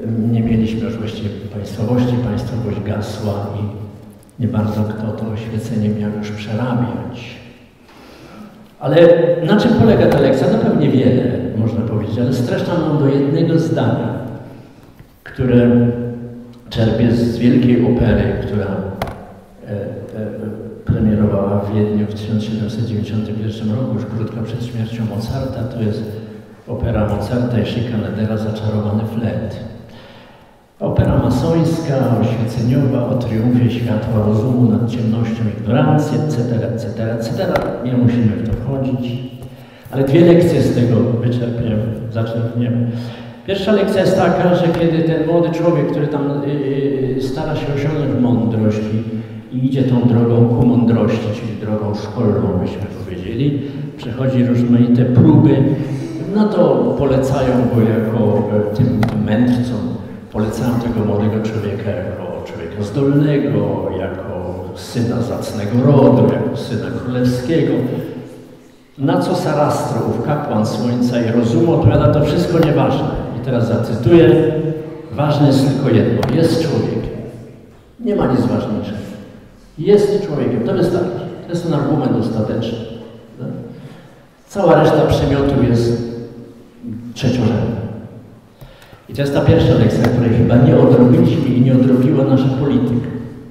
nie mieliśmy już właściwie państwowości, państwowość gasła i nie bardzo kto to oświecenie miał już przerabiać. Ale na czym polega ta lekcja? No pewnie wiele, można powiedzieć, ale streszczam ją do jednego zdania, które czerpię z wielkiej opery, która e, e, premierowała w Wiedniu w tysiąc siedemset dziewięćdziesiątym pierwszym roku, już krótko przed śmiercią Mozarta. To jest opera Mozarta i Schikanedera Zaczarowany flet. Opera masońska, oświeceniowa, o triumfie światła rozumu nad ciemnością ignorancji, et cetera, et cetera, et cetera. Nie musimy w to wchodzić, ale dwie lekcje z tego wyczerpiemy, zaczerpniemy. Pierwsza lekcja jest taka, że kiedy ten młody człowiek, który tam yy, stara się osiągnąć mądrość i, i idzie tą drogą ku mądrości, czyli drogą szkolną, byśmy powiedzieli, przechodzi rozmaite próby, no to polecają go jako tym, tym mędrcom, polecają tego młodego człowieka jako człowieka zdolnego, jako syna zacnego rodu, jako syna królewskiego. Na co Sarastro, ów kapłan słońca i rozumu, odpowiada: to wszystko nieważne. I teraz zacytuję: ważne jest tylko jedno, jest człowiekiem. Nie ma nic ważniejszego. Jest człowiekiem, to wystarczy. To jest ten argument ostateczny. Cała reszta przymiotu jest trzeciorzędna. I to jest ta pierwsza lekcja, której chyba nie odrobiliśmy i nie odrobiła nasza polityka.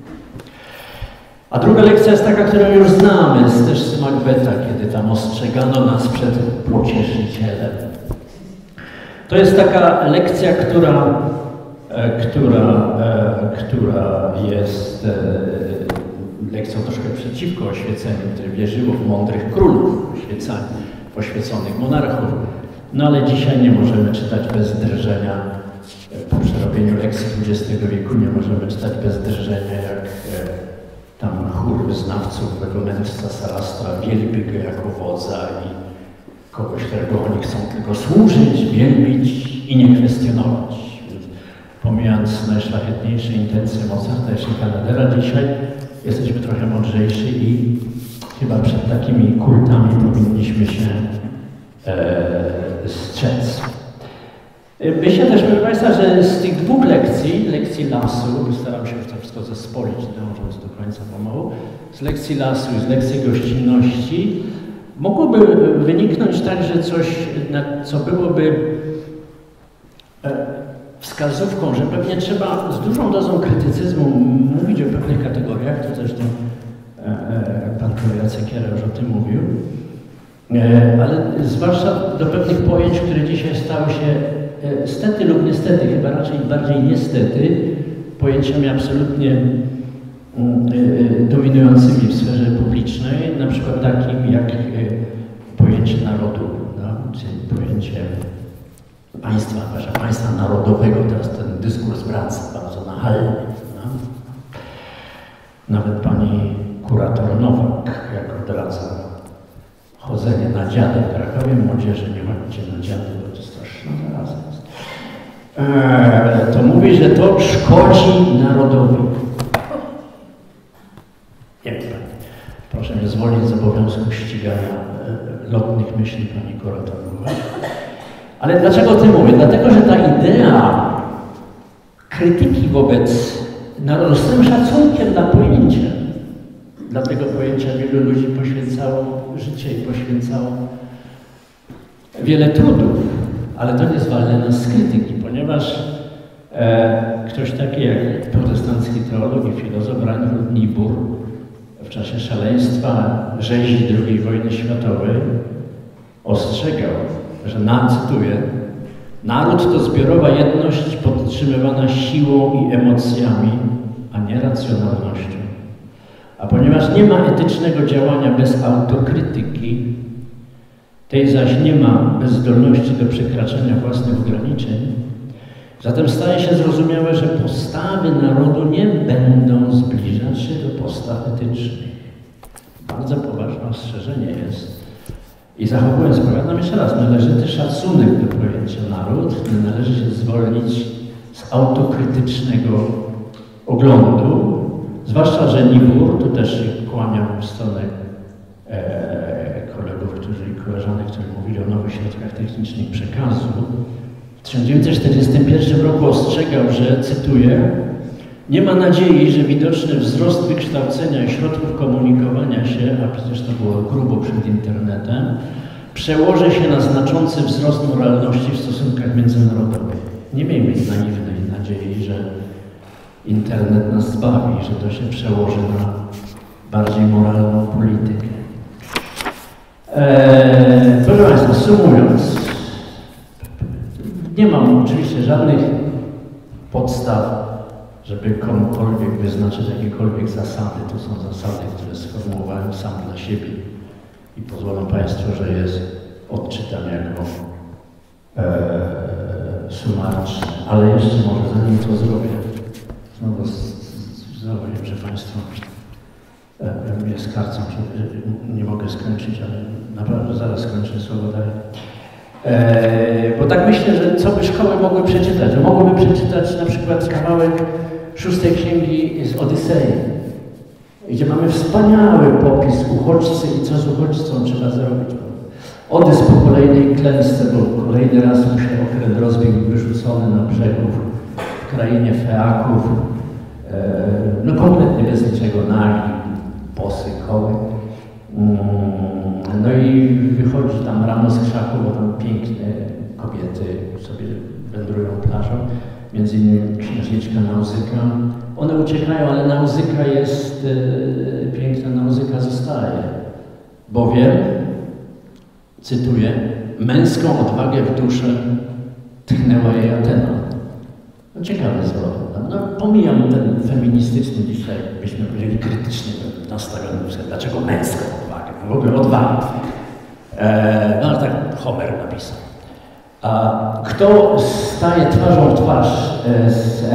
A druga lekcja jest taka, którą już znamy, z też z Macbetha, kiedy tam ostrzegano nas przed pocieszycielem. To jest taka lekcja, która, e, która, e, która jest e, lekcją troszkę przeciwko oświeceniu, które wierzyło w mądrych królów, w oświeconych monarchów. No ale dzisiaj nie możemy czytać bez drżenia, po przerobieniu lekcji dwudziestego wieku nie możemy czytać bez drżenia, jak e, tam chór wyznawców tego mędrca Sarastra wielbi go jako wodza i kogoś, którego oni chcą tylko służyć, wielbić i nie kwestionować. Więc pomijając najszlachetniejsze intencje Mozarta i Schikanedera, dzisiaj jesteśmy trochę mądrzejsi i chyba przed takimi kultami powinniśmy się e, strzec. Myślę też, proszę Państwa, że z tych dwóch lekcji, lekcji lasu, staram się już to wszystko zespolić, dążąc do końca pomału, z lekcji lasu i z lekcji gościnności mogłoby wyniknąć także coś, co byłoby wskazówką, że pewnie trzeba z dużą dozą krytycyzmu mówić o pewnych kategoriach, to zresztą pan kolega Cekiera już o tym mówił, ale zwłaszcza do pewnych pojęć, które dzisiaj stały się stety lub niestety, chyba raczej bardziej niestety, pojęciami absolutnie dominującymi w sferze publicznej, na przykład takim jak pojęcie narodu, no, czyli pojęcie państwa, państwa narodowego. Teraz ten dyskurs wraca bardzo nachalnie. No. Nawet pani kurator Nowak, jak odradza chodzenie na dziady w Krakowie, młodzieży nie chodźcie na dziady, bo to straszna zaraza jest. Eee, to mówi, że to szkodzi narodowi. Nie wiem, proszę mnie zwolnić z obowiązku ścigania e, lotnych myśli pani kurator Nowak. Ale dlaczego o tym mówię? Dlatego, że ta idea krytyki wobec narodu, z tym szacunkiem dla pojęcia, dla tego pojęcia wielu ludzi poświęcało życie i poświęcało wiele trudów, ale to nie zwalnia nas z krytyki, ponieważ e, ktoś taki jak protestancki teolog i filozof Reinhold Niebuhr w czasie szaleństwa rzezi drugiej wojny światowej ostrzegał, że, na, cytuję, naród to zbiorowa jedność podtrzymywana siłą i emocjami, a nie racjonalnością. A ponieważ nie ma etycznego działania bez autokrytyki, tej zaś nie ma bez zdolności do przekraczania własnych ograniczeń, zatem staje się zrozumiałe, że postawy narodu nie będą zbliżać się do postaw etycznych. Bardzo poważne ostrzeżenie jest. I zachowując, powiadam jeszcze raz, należyty szacunek do pojęcia naród, nie należy się zwolnić z autokrytycznego oglądu, zwłaszcza, że Niebuhr, tu też się kłaniam w stronę e, kolegów którzy, i koleżanek, którzy mówili o nowych środkach technicznych przekazu, w tysiąc dziewięćset czterdziestym pierwszym roku ostrzegał, że, cytuję, nie ma nadziei, że widoczny wzrost wykształcenia i środków komunikowania się, a przecież to było grubo przed internetem, przełoży się na znaczący wzrost moralności w stosunkach międzynarodowych. Nie miejmy naiwnej nadziei, że internet nas zbawi, że to się przełoży na bardziej moralną politykę. Eee, proszę Państwa, sumując, nie mam oczywiście żadnych podstaw, żeby komukolwiek wyznaczyć jakiekolwiek zasady. To są zasady, które sformułowałem sam dla siebie i pozwolą Państwu, że jest odczytam jako e, sumaryczne. Ale jeszcze może zanim to zrobię, znowu zauważyłem, że Państwo e, mnie skarcą się, że nie mogę skończyć, ale naprawdę zaraz skończę słowo dalej. E, bo tak myślę, że co by szkoły mogły przeczytać? Że mogłyby przeczytać na przykład kawałek szóstej księgi z Odysei, gdzie mamy wspaniały popis uchodźcy i co z uchodźcą trzeba zrobić. Odys po kolejnej klęsce, bo kolejny raz mu się okręt rozbił, wyrzucony na brzegów w krainie Feaków, e, no kompletnie bez niczego nagi, bosy, koły. No i wychodzi tam rano z krzaku, bo tam piękne kobiety sobie wędrują plażą, między innymi księżniczka Nauzyka. One uciekają, ale Nauzyka jest e, piękna, Nauzyka zostaje, bowiem, cytuję, męską odwagę w duszę tchnęła jej Atena. No ciekawe zwrot. No pomijam ten feministyczny dzisiaj, byśmy powiedzieli krytycznie nastawiony, dlaczego męską odwagę, w ogóle odwagę. E, no ale tak Homer napisał. A kto staje twarzą w twarz z,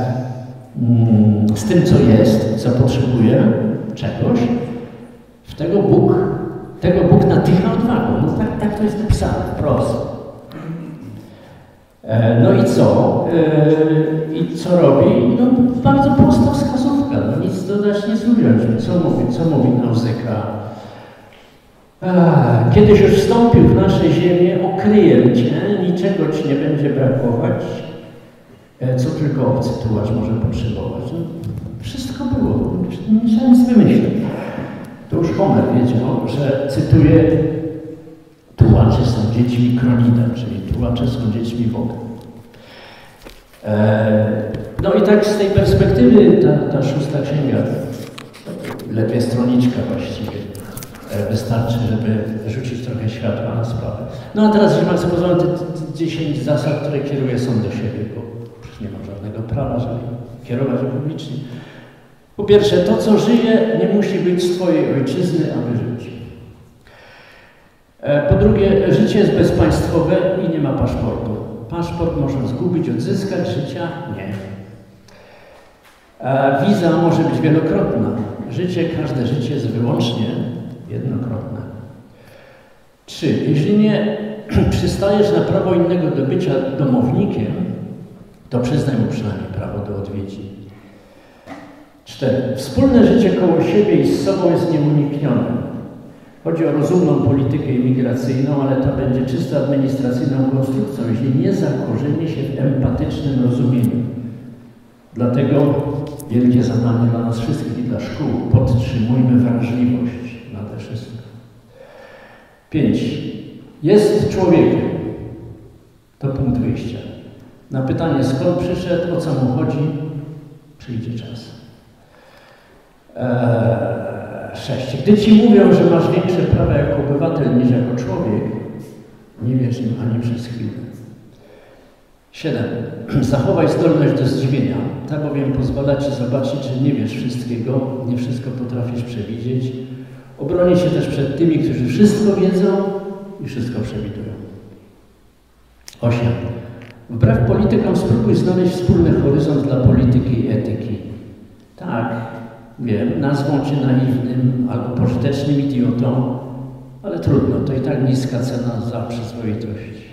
z tym, co jest, co potrzebuje czegoś, w tego Bóg, tego Bóg natycha odwagą. No tak, tak to jest napisane wprost. No i co? I co robi? No bardzo prosta wskazówka, no nic dodać, nic ująć. Co mówi, co mówi Nauzyka? A, kiedyś już wstąpił w nasze ziemię, okryję cię, niczego ci nie będzie brakować, co tylko obcy tułacz może potrzebować. No, wszystko było, nie trzeba nic wymyślić. To już Homer wiedział, że, cytuję, tułacze są dziećmi Kronida, czyli tułacze są dziećmi Boga. E, no i tak z tej perspektywy ta, ta szósta księga, ledwie stroniczka właściwie, e, wystarczy, żeby rzucić trochę światła na sprawę. No a teraz, jeśli Państwo pozwolą, te dziesięć zasad, które kieruję, są do siebie, bo przecież nie mam żadnego prawa, żeby kierować je publicznie. Po pierwsze, to co żyje, nie musi być z Twojej ojczyzny, aby żyć. Po drugie, życie jest bezpaństwowe i nie ma paszportu. Paszport można zgubić, odzyskać, życia nie. Wiza może być wielokrotna. Życie, każde życie jest wyłącznie jednokrotne. Trzy. Jeśli nie przystajesz na prawo innego do bycia domownikiem, to przyznaj mu przynajmniej prawo do odwiedzin. Cztery. Wspólne życie koło siebie i z sobą jest nieuniknione. Chodzi o rozumną politykę imigracyjną, ale to będzie czysto administracyjną konstrukcją, jeśli nie zakorzeni się w empatycznym rozumieniu. Dlatego wielkie zadanie dla nas wszystkich i dla szkół. Podtrzymujmy wrażliwość nade wszystko. Pięć. Jest człowiekiem. To punkt wyjścia. Na pytanie, skąd przyszedł, o co mu chodzi, przyjdzie czas. Eee... Sześć. Gdy ci mówią, że masz większe prawa jako obywatel niż jako człowiek, nie wierz im ani przez chwilę. Siedem. Zachowaj zdolność do zdziwienia. Ta bowiem pozwala ci zobaczyć, że nie wiesz wszystkiego, nie wszystko potrafisz przewidzieć. Obroni się też przed tymi, którzy wszystko wiedzą i wszystko przewidują. Osiem. Wbrew politykom spróbuj znaleźć wspólny horyzont dla polityki i etyki. Tak. Wiem, nazwą cię naiwnym albo pożytecznym idiotą, ale trudno, to i tak niska cena za przyzwoitość.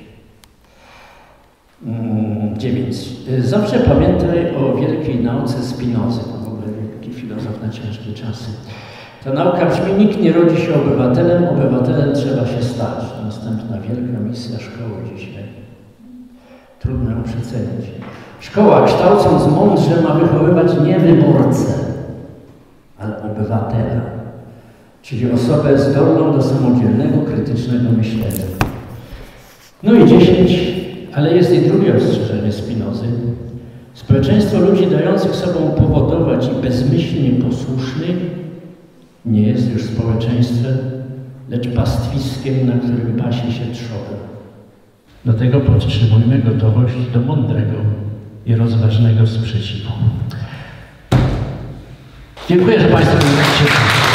Dziewięć. Zawsze pamiętaj o wielkiej nauce Spinozy, to w ogóle wielki filozof na ciężkie czasy. Ta nauka brzmi, nikt nie rodzi się obywatelem, obywatelem trzeba się stać. Następna wielka misja szkoły dzisiaj. Trudno ją przecenić. Szkoła, kształcąc mądrze, ma wychowywać nie wyborcę, ale obywatela, czyli osobę zdolną do samodzielnego, krytycznego myślenia. No i dziesięć, ale jest i drugie ostrzeżenie Spinozy. Społeczeństwo ludzi dających sobą powodować i bezmyślnie posłusznych nie jest już społeczeństwem, lecz pastwiskiem, na którym pasie się trzoda. Dlatego podtrzymujmy gotowość do mądrego i rozważnego sprzeciwu. Dziękuję, że Państwo byliście.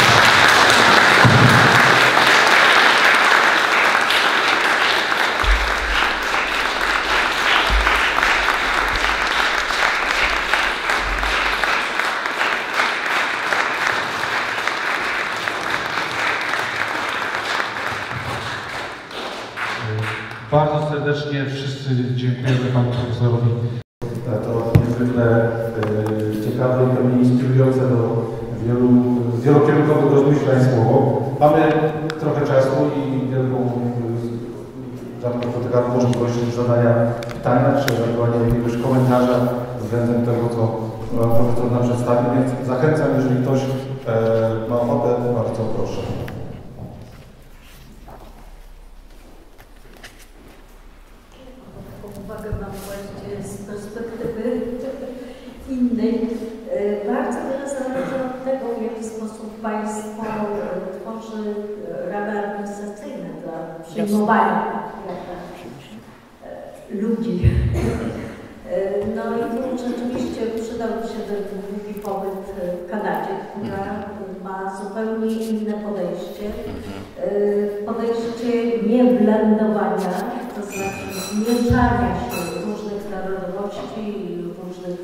Bardzo serdecznie wszyscy dziękujemy Panu Profesorowi. To niezwykle y, ciekawe i pewnie inspirujące do wielu, wielokierunkowych rozmyślań słowo. Mamy trochę czasu i wielką zapotykamy możliwość zadania pytania, czy ewentualnie jakiegoś komentarza względem tego, co profesor nam przedstawił, więc zachęcam, jeżeli ktoś e, ma ochotę, bardzo proszę. Uwagę mam właśnie z perspektywy innej. Bardzo wiele zależy od tego, w jaki sposób Państwo tworzy ramy administracyjne dla przyjmowania ludzi. No i tu rzeczywiście przydałby się ten długi pobyt w Kanadzie, która ma zupełnie inne podejście. Podejście nieblendowania, to znaczy zmieszania się różnych narodowości, różnych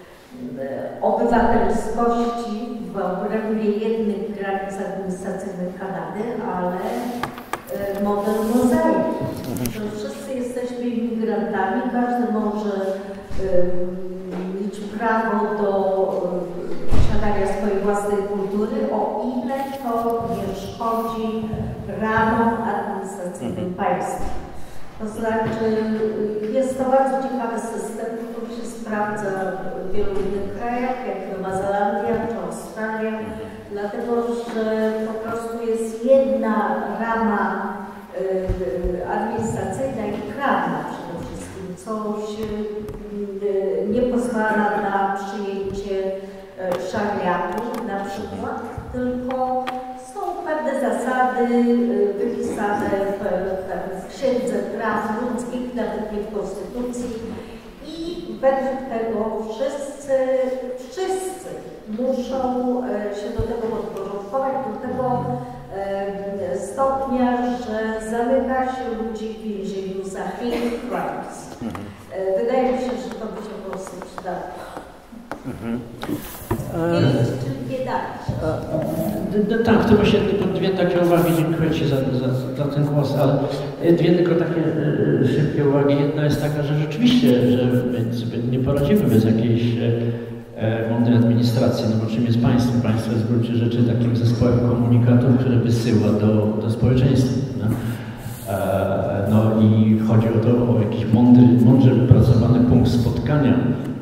obywatelskości w obrębie jednych granic administracyjnych Kanady, ale model mozaiki. Wszyscy jesteśmy imigrantami, każdy może mieć prawo do posiadania swojej własnej kultury, o ile to nie szkodzi ramom administracyjnym państwa. To znaczy, jest to bardzo ciekawy system, który się sprawdza w wielu innych krajach, jak Nowa Zelandia czy Australia, dlatego że po prostu jest jedna rama administracyjna i prawna przede wszystkim, coś nie pozwala na przyjęcie szariatu na przykład, tylko są pewne zasady wypisane w, w Księdze Praw Ludzkich, nawet nie w Konstytucji, i według tego wszyscy, wszyscy muszą się do tego podporządkować, do tego stopnia, że zamyka się ludzi w więzieniu za hate crimes. Wydaje mi się, że to by się po prostu przydało. Mhm. E, tak, to właśnie tylko dwie takie uwagi, dziękuję Ci za, za, za ten głos, ale dwie tylko takie e, szybkie uwagi. Jedna jest taka, że rzeczywiście, że my sobie nie poradzimy bez jakiejś e, mądrej administracji, no bo czym jest państwo? Państwo jest w gruncie rzeczy takim zespołem komunikatów, które wysyła do, do społeczeństwa. No? E, no i chodzi o to, o jakiś mądry, mądrze wypracowany punkt spotkania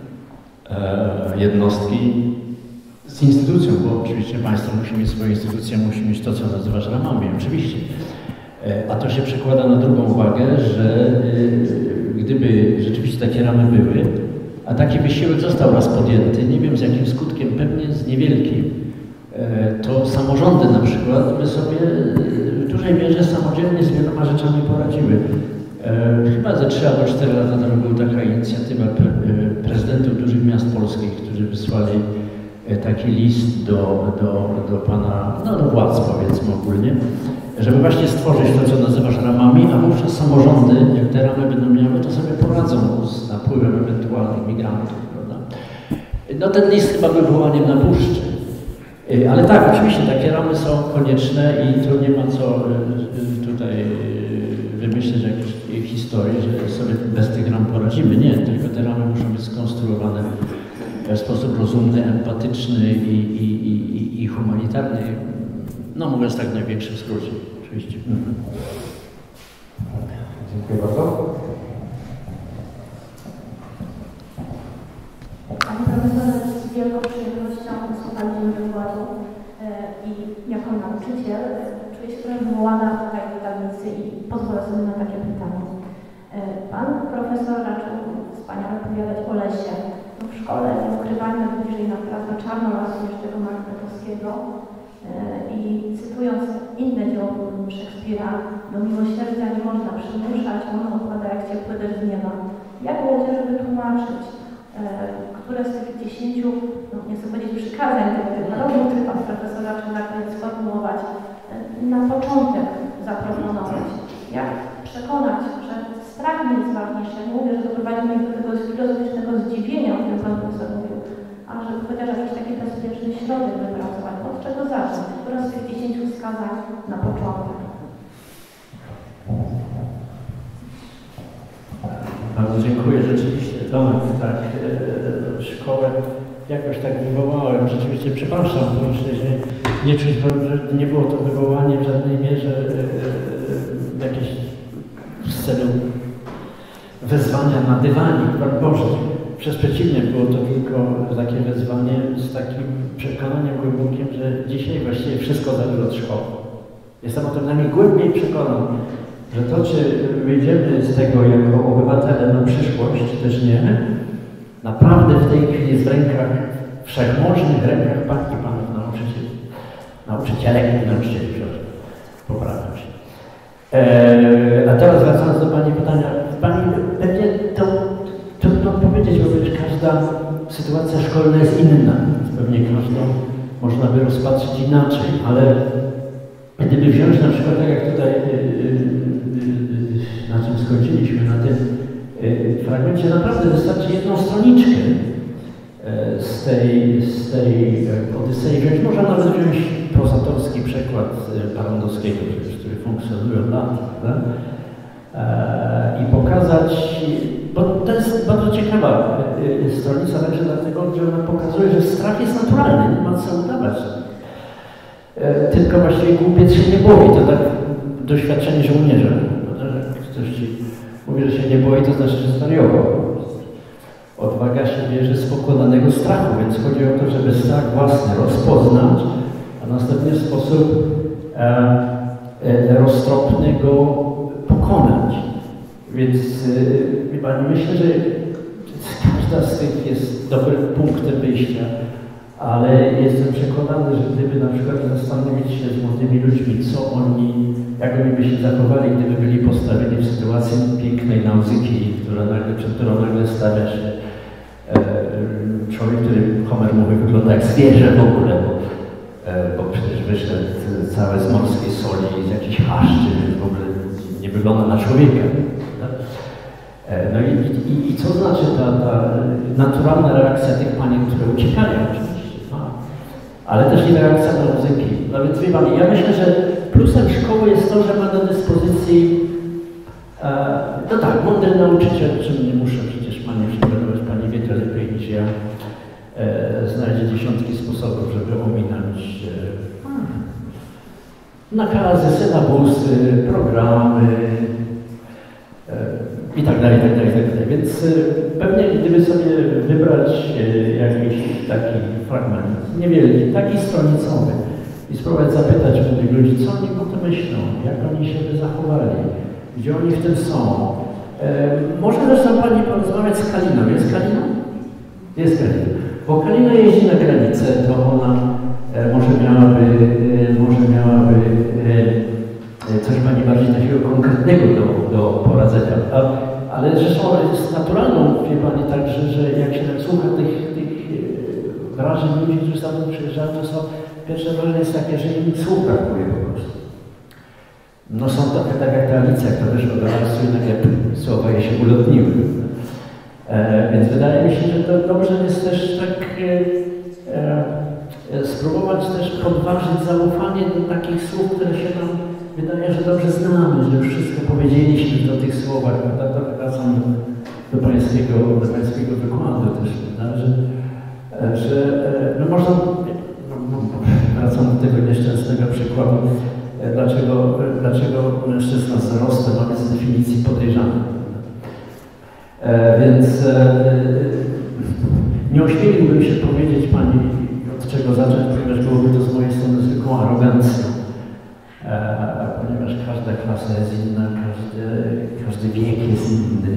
jednostki z instytucją, bo oczywiście państwo musi mieć swoje instytucje, musi mieć to, co nazywasz ramami, oczywiście. A to się przekłada na drugą uwagę, że gdyby rzeczywiście takie ramy były, a taki wysiłek został raz podjęty, nie wiem z jakim skutkiem, pewnie z niewielkim, to samorządy na przykład by sobie w dużej mierze samodzielnie z wieloma rzeczami poradziły. Chyba ze trzy albo cztery lata temu była taka inicjatywa prezydentów dużych miast polskich, którzy wysłali taki list do, do, do pana, no do władz powiedzmy ogólnie, żeby właśnie stworzyć to, co nazywasz ramami, a wówczas samorządy, jak te ramy będą miały, to sobie poradzą z napływem ewentualnych migrantów, prawda? No ten list chyba był wołaniem na puszczy. Ale tak, oczywiście takie ramy są konieczne i tu nie ma co tutaj wymyśleć jakiejś historii, że sobie bez tych ram poradzimy. Nie, tylko te ramy muszą być skonstruowane w sposób rozumny, empatyczny i, i, i, i humanitarny. No mówiąc tak w największym skrócie, oczywiście. Dziękuję bardzo. nauczyciel, czuję się trochę wywołana tutaj w tablicy i pozwolę sobie na takie pytanie. Pan profesor raczył wspaniale opowiadać o lesie. No w szkole nie ukrywajmy bliżej naprawdę Czarnolasu niż tego Magdalskiego. I cytując inne dzieło Szekspira, do miłosierdzia nie można przymuszać, ono opada jak ciepły deszcz z nieba. Jak młodzieży wytłumaczyć, które z tych dziesięciu, no nie chcę powiedzieć przykazań, tego dialogu, który pan profesor raczył na koniec sformułować, na początek zaproponować? Jak przekonać, że strach nie jest ważniejszy? Ja nie mówię, że doprowadzi mnie do tego filozoficznego zdziwienia, o którym pan profesor mówił, ale żeby chociaż jakiś taki bezpieczny środek wypracować. Od czego zacząć? Które z tych dziesięciu wskazań na początek? Bardzo dziękuję. Rzeczywiście Tomek, tak, e, szkołę jakoś tak wywołałem. Rzeczywiście przepraszam, bo myślę, że nie czuć, że nie było to wywołanie w żadnej mierze e, e, jakieś w celu wezwania na dywanik, broń Boże. Przez przeciwnie, było to tylko takie wezwanie z takim przekonaniem głębokim, że dzisiaj właściwie wszystko zależy od szkoły. Jestem o tym najgłębiej przekonany, że to, czy wyjdziemy z tego jako obywatele na przyszłość, czy też nie, naprawdę w tej chwili jest w rękach, wszechmożnych rękach pań i panów nauczycieli. Nauczycielek i nauczycieli, przepraszam. Poprawiam się. Eee, a teraz wracając do Pani pytania. Pani pewnie to trudno powiedzieć, bo przecież każda sytuacja szkolna jest inna. Pewnie każdą można by rozpatrzyć inaczej, ale gdyby wziąć na przykład, tak jak tutaj na czym skończyliśmy, na tym fragmencie, naprawdę wystarczy jedną stroniczkę z tej, z tej Odysei wziąć. Można nawet wziąć prozatorski przekład Barandowskiego, który funkcjonuje od lat, prawda? I pokazać, bo to jest bardzo ciekawa stronica, także dlatego, że ona pokazuje, że strach jest naturalny, nie ma co udawać. Tylko właściwie głupiec się nie boi, to tak doświadczenie żołnierza. Ktoś ci mówi, że się nie boi, to znaczy, że zwariował. Odwaga się bierze z pokonanego strachu, więc chodzi o to, żeby strach własny rozpoznać, a następnie w sposób e, e, roztropny go pokonać. Więc e, Pani, myślę, że każda z tych jest dobrym punktem wyjścia, ale jestem przekonany, że gdyby na przykład zastanowić się z młodymi ludźmi, co oni, jak oni by się zachowali, gdyby byli postawieni w sytuacji pięknej nauzyki, która nagle, przed którą nagle stawia się e, człowiek, który Homer mówi, wygląda jak zwierzę w ogóle, bo, e, bo przecież wyszedł całe z morskiej soli, z jakichś chaszczy, więc w ogóle nie wygląda na człowieka. Tak? E, no i, i, i co znaczy ta, ta naturalna reakcja tych panien, które uciekają oczywiście. Ale też i reakcja na muzyki. No więc wie Pani, ja myślę, że plusem szkoły jest to, że ma do dyspozycji, e, no tak, mądry nauczyciel, czym nie muszę przecież Pani przygotować, Pani wie to lepiej niż ja, e, znajdzie dziesiątki sposobów, żeby ominąć e, nakazy, sylabusy, programy e, i tak dalej, i tak dalej, i tak dalej. Więc e, pewnie gdyby sobie wybrać e, jakiś taki fragment, niewielki, taki stronicowy i spróbować zapytać młodych ludzi, co oni o tym myślą, jak oni się by zachowali, gdzie oni w tym są. E, może zresztą Pani porozmawiać z Kaliną. Jest Kalina? Jest Kalina. Bo Kalina jeździ na granicę, to ona e, może miałaby, e, może miałaby e, coś Pani bardziej takiego konkretnego do, do poradzenia. A, ale zresztą jest naturalną, wie Pani, także, że jak się tak słucha tych, tych wrażeń ludzi, którzy tam przyjeżdżają, to są, pierwsze wrażenie jest takie, że im słów brakuje po prostu. No są trochę tak jak ta Alicja, która wyszła do lasu i nagle słowa jej się ulotniły. E, więc wydaje mi się, że to dobrze jest też tak e, e, spróbować też podważyć zaufanie do takich słów, które się nam wydaje, że dobrze znamy, że już wszystko powiedzieliśmy do tych słowach. Prawda? To wracam do, do, pańskiego, do pańskiego wykładu też, prawda? Że, że no można, no, wracam do tego nieszczęsnego przykładu, dlaczego, dlaczego mężczyzna z zarostem ma z definicji podejrzany. E, więc e, nie ośmieliłbym się powiedzieć Pani, od czego zacząć, ponieważ byłoby to z mojej strony zwykłą arogancją. ponieważ każda klasa jest inna, każdy, każdy wiek jest inny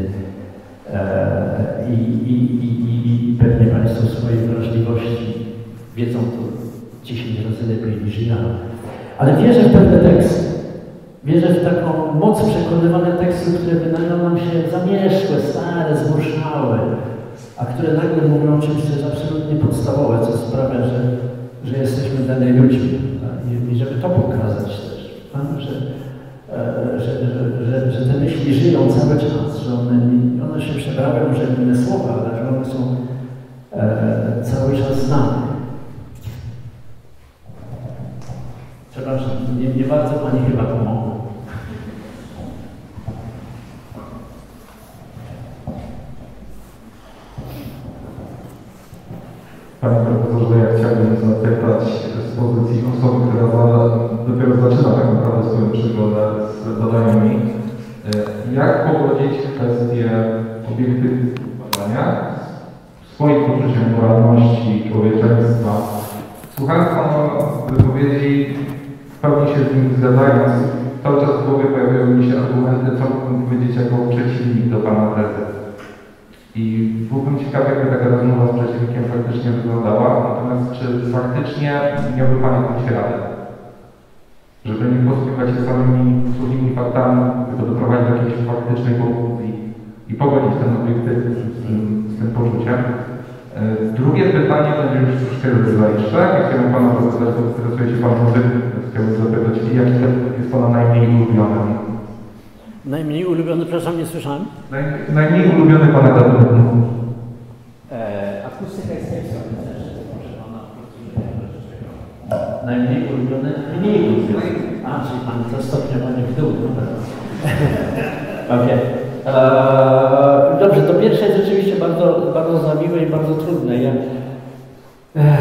i, i, i, i pewnie Państwo swojej wrażliwości wiedzą to dziesięć razy lepiej niż ja. Ale wierzę w pewne teksty. Wierzę w taką moc przekonywania tekstów, które wydają nam się zamierzchłe, stare, zmuszałe, a które nagle mówią o czymś, co jest absolutnie podstawowe, co sprawia, że, że jesteśmy dalej ludźmi. I, I żeby to pokazać też, że, że, że, że te myśli żyją cały czas, że one, one się przebrały może w inne słowa, ale że one są e, cały czas znane. Przepraszam, nie, nie bardzo Pani chyba pomogła. Panie profesorze, ja chciałbym zapytać z pozycji osoby, która za, dopiero zaczyna tak naprawdę swoją przygodę z badaniami, jak pogodzić kwestię obiektywizmu badania z swoim poczuciem moralności, człowieczeństwa. Słuchając Pana wypowiedzi, w pełni się z nim zgadzając, cały czas w głowie pojawiają mi się argumenty, co mógłbym powiedzieć jako przeciwnik do Pana tezy. I byłbym ciekaw, jakby taka rozmowa z przeciwnikiem faktycznie wyglądała, natomiast czy faktycznie miałby Pan jakąś radę? Żeby nie posługiwać się samymi suchymi faktami, tylko doprowadzić do jakiejś faktycznej konkluzji i pogodzić ten obiektywizm z tym, z tym poczuciem. Drugie pytanie będzie już troszkę lżejsze. Ja chciałbym Pana zapytać, bo interesuje się Pan muzyką, więc chciałbym zapytać, jaki jest Pana najmniej ulubiony? Najmniej ulubiony, przepraszam, nie słyszałem? Naj, najmniej ulubiony Pana gatunek. Eee, akustyka jest tekstowa też, proszę Pana. Najmniej ulubiony, mniej ulubiony. A, czyli Pan to stopniowanie w dół. Okej. Okay. Eee, dobrze, to pierwsze jest rzeczywiście bardzo, bardzo zawiłe i bardzo trudne. Ja, e,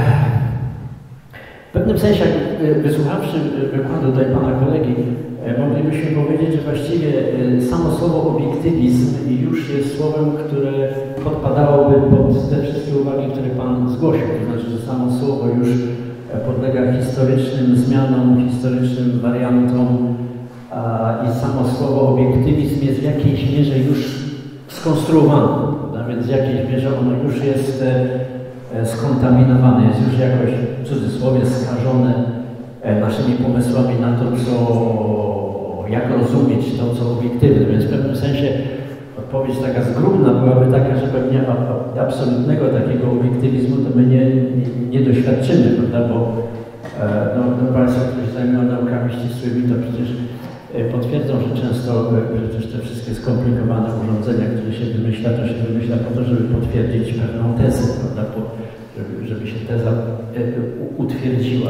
w pewnym sensie, wysłuchawszy wykładu tutaj Pana kolegi, moglibyśmy powiedzieć, że właściwie samo słowo obiektywizm już jest słowem, które podpadałoby pod te wszystkie uwagi, które Pan zgłosił. To znaczy, że samo słowo już podlega historycznym zmianom, historycznym wariantom i samo słowo obiektywizm jest w jakiejś mierze już skonstruowane, prawda? Więc w jakiejś mierze ono już jest skontaminowane, jest już jakoś w cudzysłowie skażone naszymi pomysłami na to, co, jak rozumieć to, co obiektywne. Więc w pewnym sensie odpowiedź taka zgrubna byłaby taka, że pewnie absolutnego takiego obiektywizmu to my nie, nie, nie doświadczymy, prawda? Bo no, no, Państwo, którzy się zajmują naukami ścisłymi, to przecież potwierdzą, że często przecież te wszystkie skomplikowane urządzenia, które się wymyśla, to się wymyśla po to, żeby potwierdzić pewną tezę, prawda? Po, żeby, żeby się teza utwierdziła.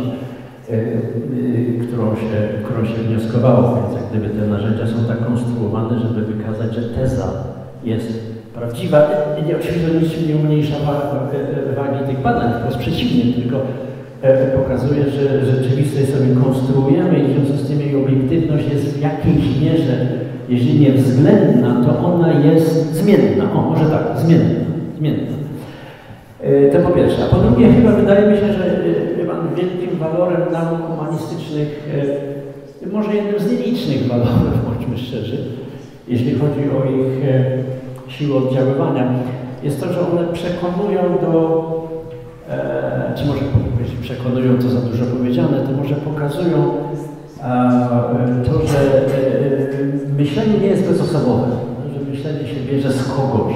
Którą się, którą się wnioskowało, więc jak gdyby te narzędzia są tak konstruowane, żeby wykazać, że teza jest prawdziwa. I oczywiście nic nie umniejsza wagi tych badań, wprost przeciwnie, tylko pokazuje, że rzeczywistość sobie konstruujemy i w związku z tym jej obiektywność jest w jakiejś mierze, jeżeli nie względna, to ona jest zmienna. O, może tak, zmienna. zmienna. To po pierwsze. A po drugie, chyba wydaje mi się, że Pan wielkim walorem nauk humanistycznych, może jednym z nielicznych walorów, bądźmy szczerzy, jeśli chodzi o ich siłę oddziaływania, jest to, że one przekonują do, czy może jeśli przekonują, to za dużo powiedziane, to może pokazują to, że myślenie nie jest bezosobowe, że myślenie się bierze z kogoś.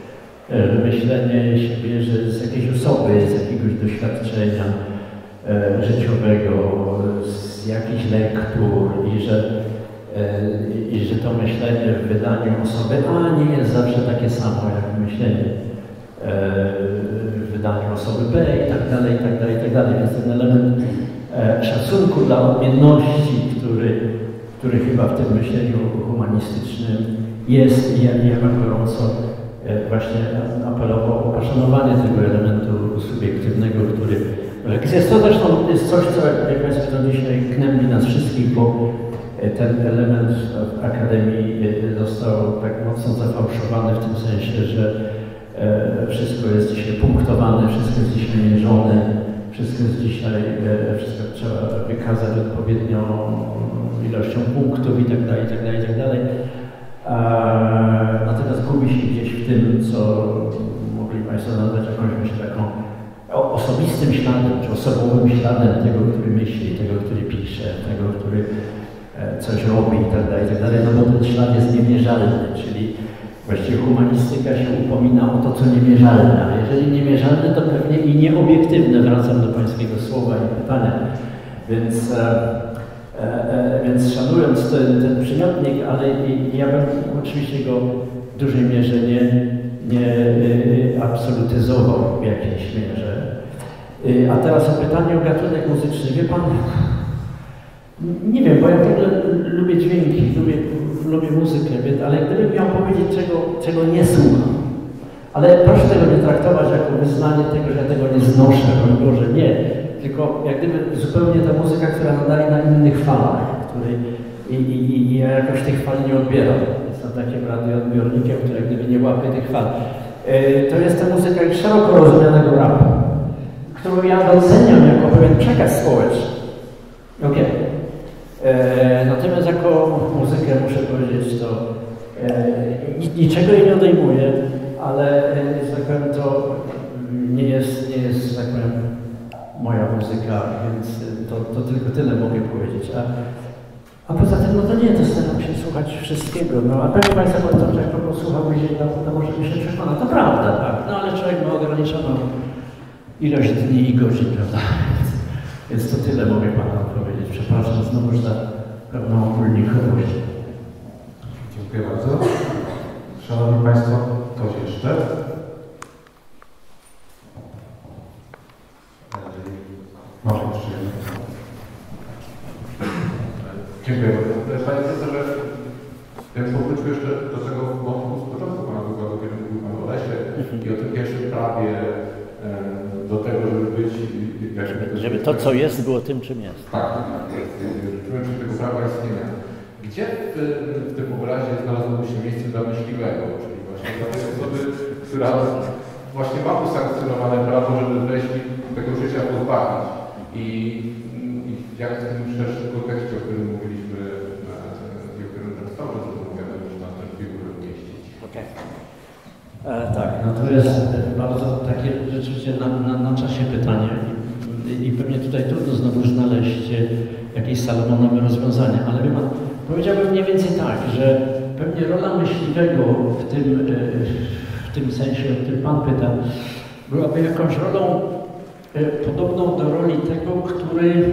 Myślenie się bierze z jakiejś osoby, z jakiegoś doświadczenia e, życiowego, z jakichś lektur i że, e, i że to myślenie w wydaniu osoby A nie jest zawsze takie samo jak myślenie e, w wydaniu osoby B i tak dalej, i tak dalej, i tak dalej. Więc ten element e, szacunku dla odmienności, który, który chyba w tym myśleniu humanistycznym jest i ja, ja gorąco właśnie apelował o poszanowanie tego elementu subiektywnego, który jest to zresztą jest coś, co jak Państwo widzą dzisiaj gnębi nas wszystkich, bo ten element w Akademii został tak mocno zafałszowany w tym sensie, że wszystko jest dzisiaj punktowane, wszystko jest dzisiaj mierzone, wszystko wszystko jest dzisiaj, wszystko trzeba wykazać odpowiednią ilością punktów i tak dalej, i tak dalej, i tak dalej. Natomiast gubi się gdzieś w tym, co mogli Państwo nazwać jakąś myśl taką osobistym śladem, czy osobowym śladem tego, który myśli, tego, który pisze, tego, który coś robi i tak dalej, i tak dalej, no bo ten ślad jest niemierzalny, czyli właściwie humanistyka się upomina o to, co niemierzalne, a jeżeli niemierzalne, to pewnie i nieobiektywne, wracam do Pańskiego słowa i pytania, więc, e, e, więc szanując ten, ten przymiotnik, ale ja bym oczywiście go w dużej mierze nie, nie e, absolutyzował w jakiejś mierze. E, a teraz o pytanie o gatunek muzyczny. Wie Pan, nie wiem, bo ja w ogóle lubię dźwięki, lubię, lubię muzykę, ale gdybym miał powiedzieć, czego, czego nie słucham, ale proszę tego nie traktować jako wyznanie tego, że ja tego nie znoszę, bo Boże, nie. Tylko jak gdyby zupełnie ta muzyka, która nadaje na innych falach, której i, i, i ja jakoś tych fal nie odbieram. Jestem takim radioodbiornikiem, który jak gdyby nie łapie tych fal. Yy, to jest ta muzyka szeroko rozumianego rapu, którą ja doceniam jako pewien przekaz społeczny. Okej. Okay. E, natomiast jako muzykę muszę powiedzieć, to e, niczego jej nie odejmuję, ale e, tak powiem, to nie jest, nie jest, tak powiem, moja muzyka, więc to, to tylko tyle mogę powiedzieć. A, a poza tym, no to nie, to staram się słuchać wszystkiego. No, a pewnie Państwo powiedzą, że jak kogo słucha później, no, to może by się przekona. To prawda, tak. No ale człowiek ma ograniczoną ilość dni i godzin, prawda? Więc to tyle mogę Panu powiedzieć. Przepraszam znowu za pewną ogólnikowość. Dziękuję bardzo. Szanowni Państwo, ktoś jeszcze? Może jeszcze jedno. Dziękuję bardzo. Panie Profesorze, więc powróćmy jeszcze do tego wątku z początku Pana wykładu, kiedy mówił Pan o lesie i o tym pierwszym prawie do tego, żeby być... Żeby to, co jest, było tym, czym jest. Tak, tak. Życzyłem się tego prawa istnienia. Gdzie w, w tym obrazie znalazłoby się miejsce dla myśliwego, czyli właśnie dla tej osoby, która właśnie ma usankcjonowane prawo, żeby wreszcie tego życia pozbawić. I, i jak w tym szerszym kontekście, o którym mówiliśmy i o którym tak cały czas rozmawiamy, można ten figurę umieścić. Okay. E, tak, no to jest bardzo takie rzeczywiście na, na, na czasie pytanie i, i pewnie tutaj trudno znowu znaleźć jakieś salomonowe rozwiązanie, ale wie Pan, powiedziałbym mniej więcej tak, że pewnie rola myśliwego w tym, w tym sensie, o którym Pan pyta, byłaby jakąś rolą podobną do roli tego, który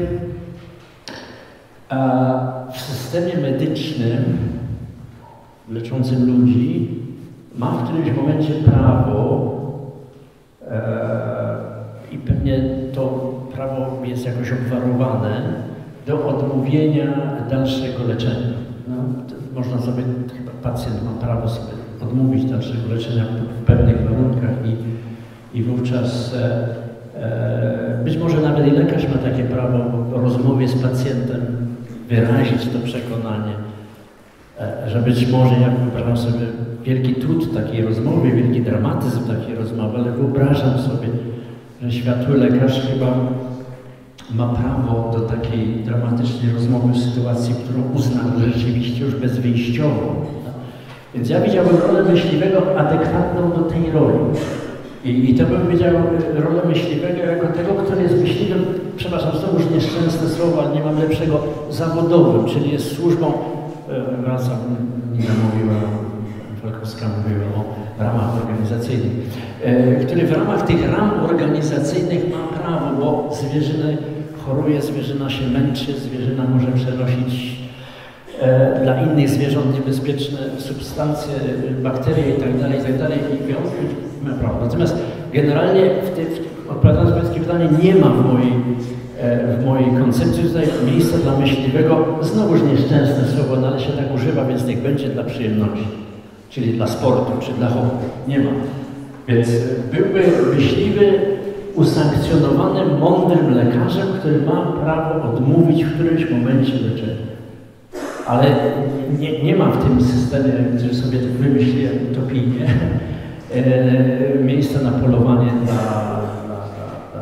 w systemie medycznym leczącym ludzi ma w którymś momencie prawo e, i pewnie to prawo jest jakoś obwarowane do odmówienia dalszego leczenia. No, można sobie, chyba pacjent ma prawo sobie odmówić dalszego leczenia w pewnych warunkach i, i wówczas e, e, być może nawet i lekarz ma takie prawo w rozmowie z pacjentem wyrazić to przekonanie, e, że być może, ja wyobrażam sobie wielki trud takiej rozmowy, wielki dramatyzm takiej rozmowy, ale wyobrażam sobie, że światły lekarz chyba ma prawo do takiej dramatycznej rozmowy w sytuacji, którą uznał rzeczywiście już bezwyjściową. Więc ja widziałbym rolę myśliwego adekwatną do tej roli. I, i to bym widział rolę myśliwego jako tego, który jest myśliwym, przepraszam, to już nieszczęsne słowo, ale nie mam lepszego, zawodowym, czyli jest służbą, e, wracam, Nina mówiła, Falkowska mówiła o ramach organizacyjnych, e, który w ramach tych ram organizacyjnych ma prawo, bo zwierzyny choruje, zwierzyna się męczy, zwierzyna może przenosić e, dla innych zwierząt niebezpieczne substancje, bakterie itd., itd. i ma prawo. Natomiast generalnie, w ty, w, odpowiadając na Pańskie pytanie, nie ma w mojej, e, w mojej koncepcji tutaj miejsca dla myśliwego, znowuż nieszczęsne słowo, no ale się tak używa, więc niech będzie dla przyjemności, czyli dla sportu, czy dla hobby. Nie ma. Więc byłby myśliwy usankcjonowanym, mądrym lekarzem, który ma prawo odmówić w którymś momencie leczenia. Ale nie, nie ma w tym systemie, który sobie tak wymyśliłem utopijnie, e, miejsca na polowanie dla, dla, dla, dla,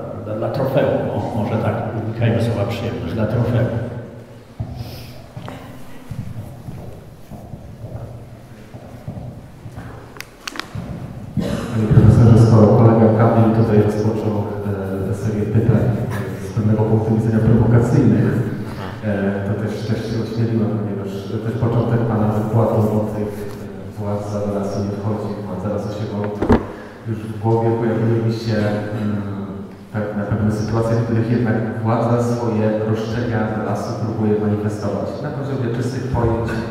dla trofeum, o, może tak, unikajmy słowa przyjemność, dla trofeum. Panie profesorze, skoro kolega Kamil tutaj rozpoczął e, serię pytań z pewnego punktu widzenia prowokacyjnych, e, to też, też się ośmieliłem, ponieważ też początek Pana wykładu o tych władz za lasu nie wchodzi, władza lasu się włączy. Już w głowie pojawiły mi się mm, pewne, pewne sytuacje, w których jednak władza swoje roszczenia do lasu próbuje manifestować. Na poziomie czystych pojęć, e,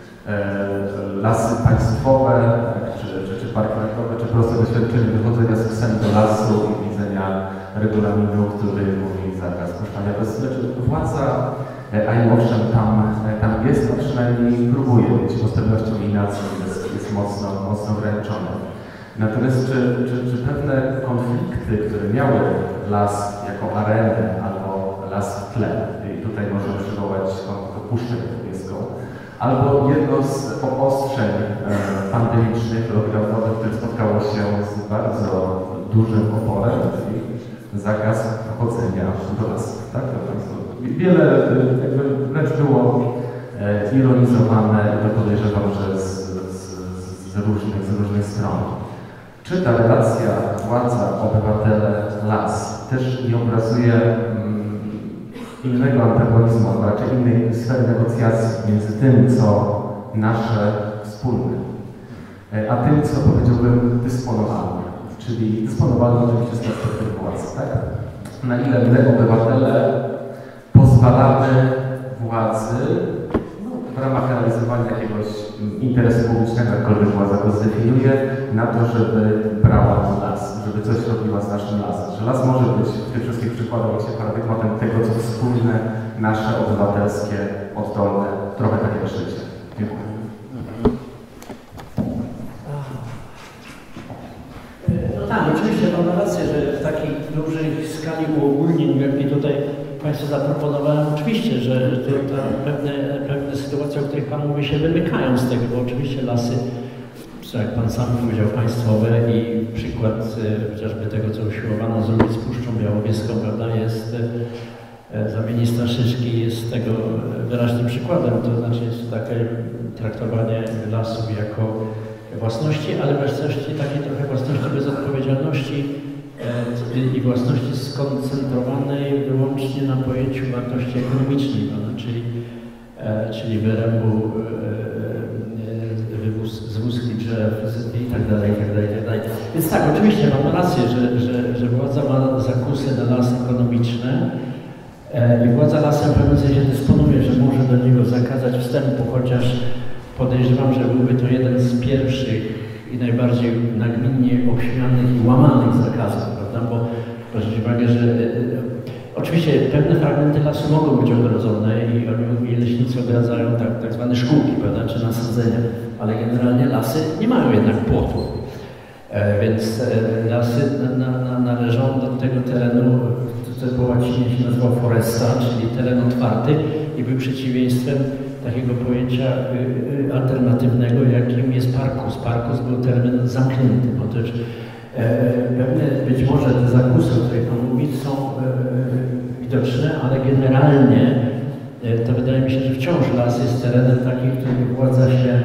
lasy państwowe, czy, czy, czy parki narodowe, czy proste doświadczenie wychodzenia z psem do lasu i widzenia regulaminu, który mówi zakaz puszczania bez znaczy władza, a i owszem tam, tam jest, a przynajmniej próbuje być, bo z pewnością i nacją jest, jest mocno, mocno ograniczone. Natomiast czy, czy, czy pewne konflikty, które miały las jako arenę albo las w tle, i tutaj możemy przywołać Puszczę Białowieską, albo jedno z obostrzeń e, pandemicznych, lockdownowych, które spotkało się z bardzo dużym oporem, czyli zakaz wchodzenia do lasu. Tak? Wiele jakby wręcz było e, ironizowane, to podejrzewam, że z, z, z, różnych, z różnych stron. Czy ta relacja władza-obywatele-las też nie obrazuje mm, innego antagonizmu, a raczej innej sfery negocjacji między tym, co nasze wspólne, a tym, co powiedziałbym dysponowalne, czyli dysponowalne oczywiście z perspektywy władzy, tak? Na ile my, obywatele, pozwalamy władzy w ramach realizowania jakiegoś interesu publicznego, jakkolwiek władza go zdefiniuje, na to, żeby brała las, żeby coś robiła z naszym lasem. Że las może być w tych wszystkich przykładach właśnie paradygmatem tego, co wspólne, nasze, obywatelskie, oddolne, trochę tak jak życie. Dziękuję. No tak, oczywiście mam rację, że w takiej dużej skali uogólnień, jak mi tutaj Państwu zaproponowałem, oczywiście, że to, to pewne, pewne sytuacje, o których Pan mówi, się wymykają z tego, bo oczywiście lasy, jak Pan sam powiedział, państwowe i przykład e, chociażby tego, co usiłowano zrobić z Puszczą Białowieską, prawda, jest e, za ministra Szyszki jest tego wyraźnym przykładem, to znaczy jest takie traktowanie lasów jako własności, ale własności takiej trochę własności bez odpowiedzialności e, i własności skoncentrowanej wyłącznie na pojęciu wartości ekonomicznej, prawda, czyli, e, czyli wyrębu e, z wózki drzew i tak dalej, i tak dalej, i tak dalej. Więc tak, oczywiście mam rację, że, że, że władza ma zakusy na lasy ekonomiczne e, i władza lasem w pewnym sensie dysponuje, że może do niego zakazać wstępu, chociaż podejrzewam, że byłby to jeden z pierwszych i najbardziej nagminnie obśmianych i łamanych zakazów, prawda? Bo proszę uwagę, że e, oczywiście pewne fragmenty lasu mogą być ogrodzone i oni leśnicy ogradzają tak, tak zwane szkółki, prawda, czy nasadzenia, ale generalnie lasy nie mają jednak płotu. E, więc e, lasy na, na, należą do tego terenu, to po łacinie się nazywa foresta, czyli teren otwarty i był przeciwieństwem takiego pojęcia y, y, alternatywnego, jakim jest parkus. Parkus był teren zamknięty, bo też e, pewne być może te zakusy, o których Pan mówi, są e, widoczne, ale generalnie e, to wydaje mi się, że wciąż las jest terenem takim, który władza się,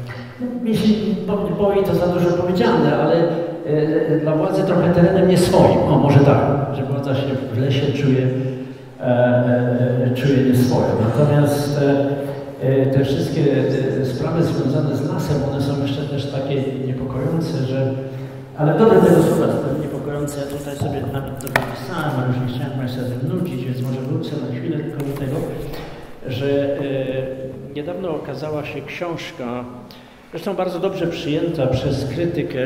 jeśli boi to za dużo powiedziane, ale e, dla władzy trochę terenem nie swoim. O, może tak, że władza się w lesie czuje, e, e, czuje nieswoją. Natomiast e, te wszystkie te sprawy związane z lasem, one są jeszcze też takie niepokojące, że... Ale dobre tego słowa, to niepokojące, ja tutaj sobie nawet to napisałem, ale już nie chciałem Państwa nudzić, więc może wrócę na chwilę tylko do tego, że e, niedawno okazała się książka, zresztą bardzo dobrze przyjęta przez krytykę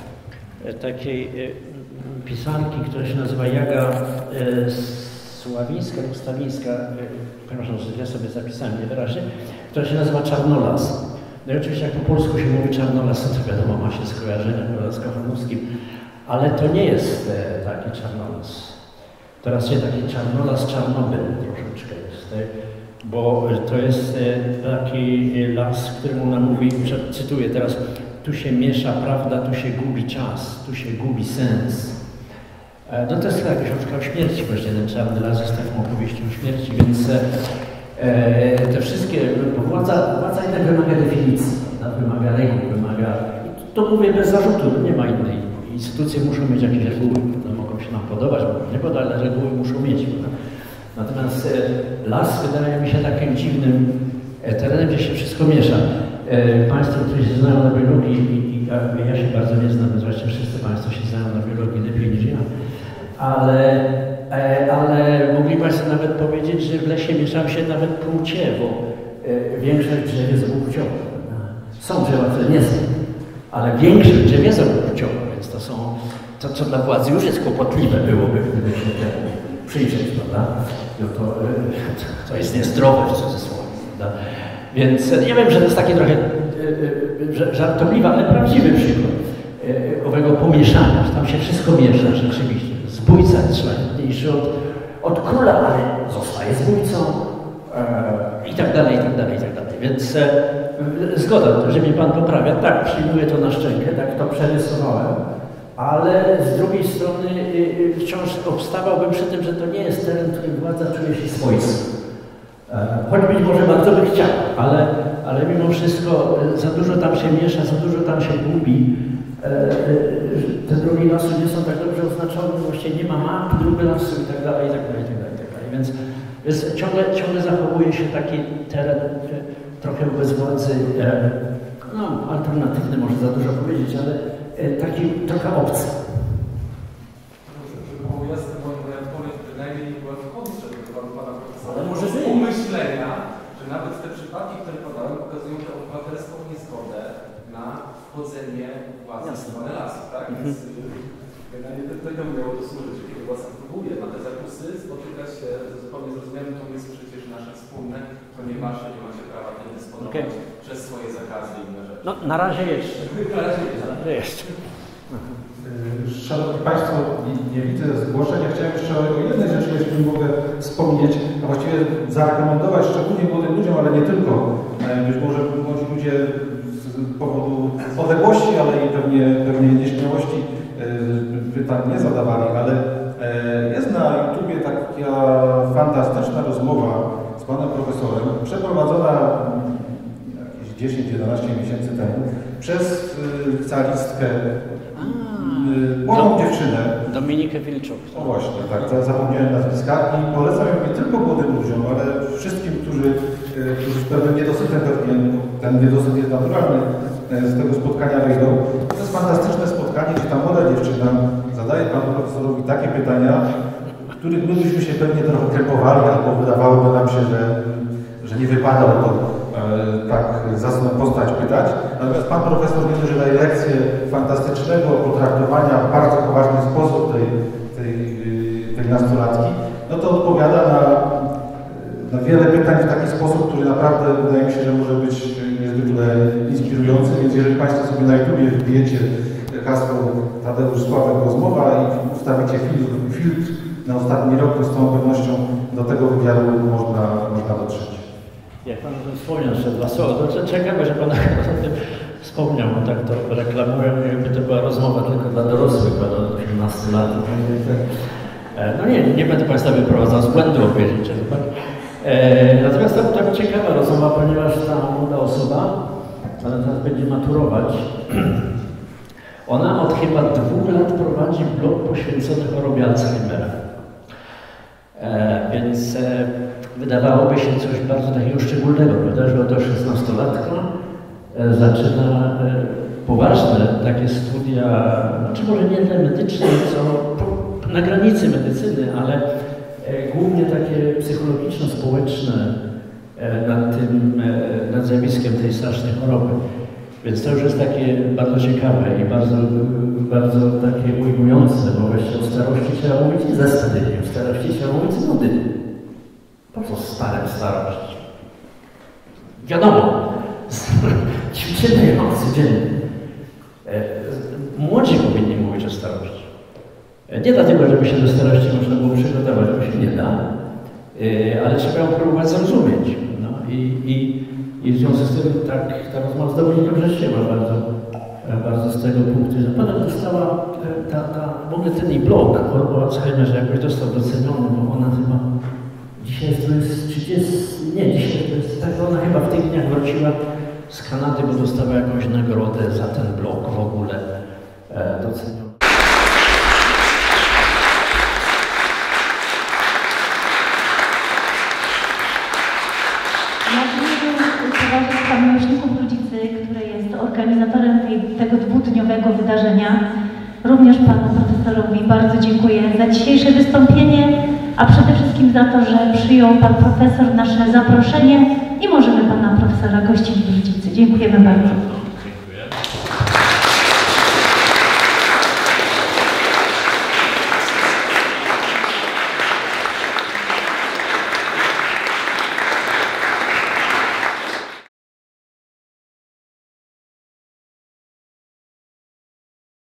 e, takiej e, pisarki, która się nazywa Jaga e, Sławińska lub Stawińska, przepraszam, że ja sobie zapisałem niewyraźnie, która się nazywa Czarnolas. No i oczywiście jak po polsku się mówi Czarnolas, to wiadomo, ma się skojarzenie z Kochanowskim, ale to nie jest e, taki Czarnolas. Teraz jest taki Czarnolas Czarnobyl troszeczkę jest, e, bo to jest e, taki las, w którym ona mówi, że, cytuję teraz, tu się miesza prawda, tu się gubi czas, tu się gubi sens. No to jest taka książka o śmierci, właśnie ten Czarny Las jest taką opowieścią o śmierci, więc e, te wszystkie, bo władza, władza jednak wymaga definicji, prawda? Wymaga reguł, wymaga, to mówię bez zarzutu, no nie ma innej. Instytucje muszą mieć jakieś reguły, no, mogą się nam podobać, mogą nie podobać, ale reguły muszą mieć. Prawda? Natomiast e, las wydaje mi się takim dziwnym e, terenem, gdzie się wszystko miesza. E, państwo, którzy się znają na biologii, i, i, ja się bardzo nie znam, więc właściwie wszyscy Państwo się znają na biologii lepiej niż ja. Ale, ale mogli Państwo nawet powiedzieć, że w lesie mieszam się nawet płcie, bo większość drzew jest dwupłciowa. Są drzewa, które nie są, ale większość drzew jest dwupłciowa, więc to są, to co dla władzy już jest kłopotliwe byłoby, gdyby się temu przyjrzeć, prawda? No to, to jest niezdrowe w cudzysłowie, prawda? Więc ja wiem, że to jest taki trochę żartobliwy, ale prawdziwy przykład owego pomieszania, że tam się wszystko miesza rzeczywiście. Zbójca jest szlachetniejszy od, od króla, ale zostaje zbójcą e, i tak dalej, i tak dalej, i tak dalej. Więc e, zgoda, że mnie Pan poprawia, tak, przyjmuję to na szczękę, tak to przerysowałem, ale z drugiej strony y, y, wciąż obstawiałbym przy tym, że to nie jest teren, w którym władza czuje się swojską. E, choć być może bardzo by chciała, ale, ale mimo wszystko za dużo tam się miesza, za dużo tam się gubi. Te drogi lasu nie są tak dobrze oznaczone, właściwie nie ma map dróg lasu i tak dalej, i tak dalej, i tak dalej, i tak dalej. Więc, więc ciągle, ciągle zachowuje się taki teren trochę bez władzy, no alternatywny może za dużo powiedzieć, ale taki trochę obcy. Było jasne, moja odpowiedź bynajmniej nie była w kontrze do pana profesora. Ale może być. Umyślenia, że nawet te przypadki, które podałem, pokazują tę obywatelską niezgodę na wchodzenie władzy w stronę lasu, tak? Mm-hmm. Więc generalnie to miało to służyć, kiedy władza próbuje na te zakusy spotykać się ze zupełnie zrozumiałym, to jest przecież nasze wspólne, to nie wasze, nie macie prawa tym dysponować okay. przez swoje zakazy i inne rzeczy. No na razie jeszcze. Na razie jeszcze. Na razie jeszcze. Szanowni Państwo, nie, nie widzę zgłoszenia. Chciałem jeszcze o jednej rzeczy, jeśli mogę wspomnieć, a właściwie zarekomendować szczególnie młodym ludziom, ale nie tylko. Być może młodzi ludzie z powodu odległości, ale i pewnie, pewnie nieśmiałości pytań nie zadawali, ale jest na YouTubie taka fantastyczna rozmowa z panem profesorem, przeprowadzona jakieś dziesięć jedenaście miesięcy temu przez licealistkę, młodą dziewczynę. Dominikę Wilczuk. O właśnie, tak, zapomniałem nazwiska i polecam ją nie tylko młodym ludziom, ale wszystkim, którzy, którzy z pewnym niedosytem, pewnie ten niedosyt jest naturalny, z tego spotkania wyjdą. To jest fantastyczne spotkanie, gdzie ta młoda dziewczyna zadaje panu profesorowi takie pytania, których my byśmy się pewnie trochę krępowali, albo wydawałoby nam się, że, że nie wypada o to e, tak zasną postać pytać. Natomiast pan profesor nie dość, że daje lekcję fantastycznego potraktowania w bardzo poważny sposób tej, tej, tej nastolatki, no to odpowiada na, na wiele pytań w taki sposób, który naprawdę wydaje mi się, że może być niezwykle inspirujący, więc jeżeli Państwo sobie na YouTubie wbijecie hasło Tadeusz Sławek rozmowa i ustawicie filtr, filtr na ostatni rok, to z całą pewnością do tego wywiadu można, można dotrzeć. Jak Pan wspomniał jeszcze dwa słowa, to czekamy, że Pan o tym wspomniał, bo tak to reklamuję, jakby to była rozmowa tylko dla dorosłych, do osiemnastu lat. No nie, nie będę Państwa wyprowadzał z błędu obieżniczego. E, natomiast to tak ciekawa rozmowa, ponieważ ta młoda osoba, ona teraz będzie maturować, ona od chyba dwóch lat prowadzi blog poświęcony chorobie Alzheimera. E, więc e, wydawałoby się coś bardzo takiego szczególnego, prawda, że oto szesnastolatka e, zaczyna e, poważne takie studia, znaczy może nie te medyczne, co po, na granicy medycyny, ale głównie takie psychologiczno-społeczne nad tym, nad zjawiskiem tej strasznej choroby. Więc to już jest takie bardzo ciekawe i bardzo, bardzo takie ujmujące, bo właściwie o starości trzeba mówić nie ze starymi, o starości trzeba mówić z nudy. Po co starem starość? Wiadomo, ćwiczymy ją codziennie. Młodzi powinni mówić o starości. Nie dlatego, żeby się do starości można było przygotować, bo się nie da, ale trzeba ją próbować zrozumieć. No i, i, i w związku z tym tak, ta rozmowa z Dominiką Rzeszczyma bardzo, bardzo z tego punktu widzenia. Pana dostała ta, ta, w ogóle ten jej blog o, o Alzheimerze jakoś został doceniony, bo ona chyba dzisiaj to jest trzydzieści, nie dzisiaj to jest tak, ona chyba w tych dniach wróciła z Kanady, bo dostała jakąś nagrodę za ten blog w ogóle e, doceniony. Towarzystwa Miłośników Ludzicy, które jest organizatorem tej, tego dwudniowego wydarzenia. Również panu profesorowi bardzo dziękuję za dzisiejsze wystąpienie, a przede wszystkim za to, że przyjął pan profesor nasze zaproszenie i możemy pana profesora gościć w Ludzicy. Dziękujemy bardzo.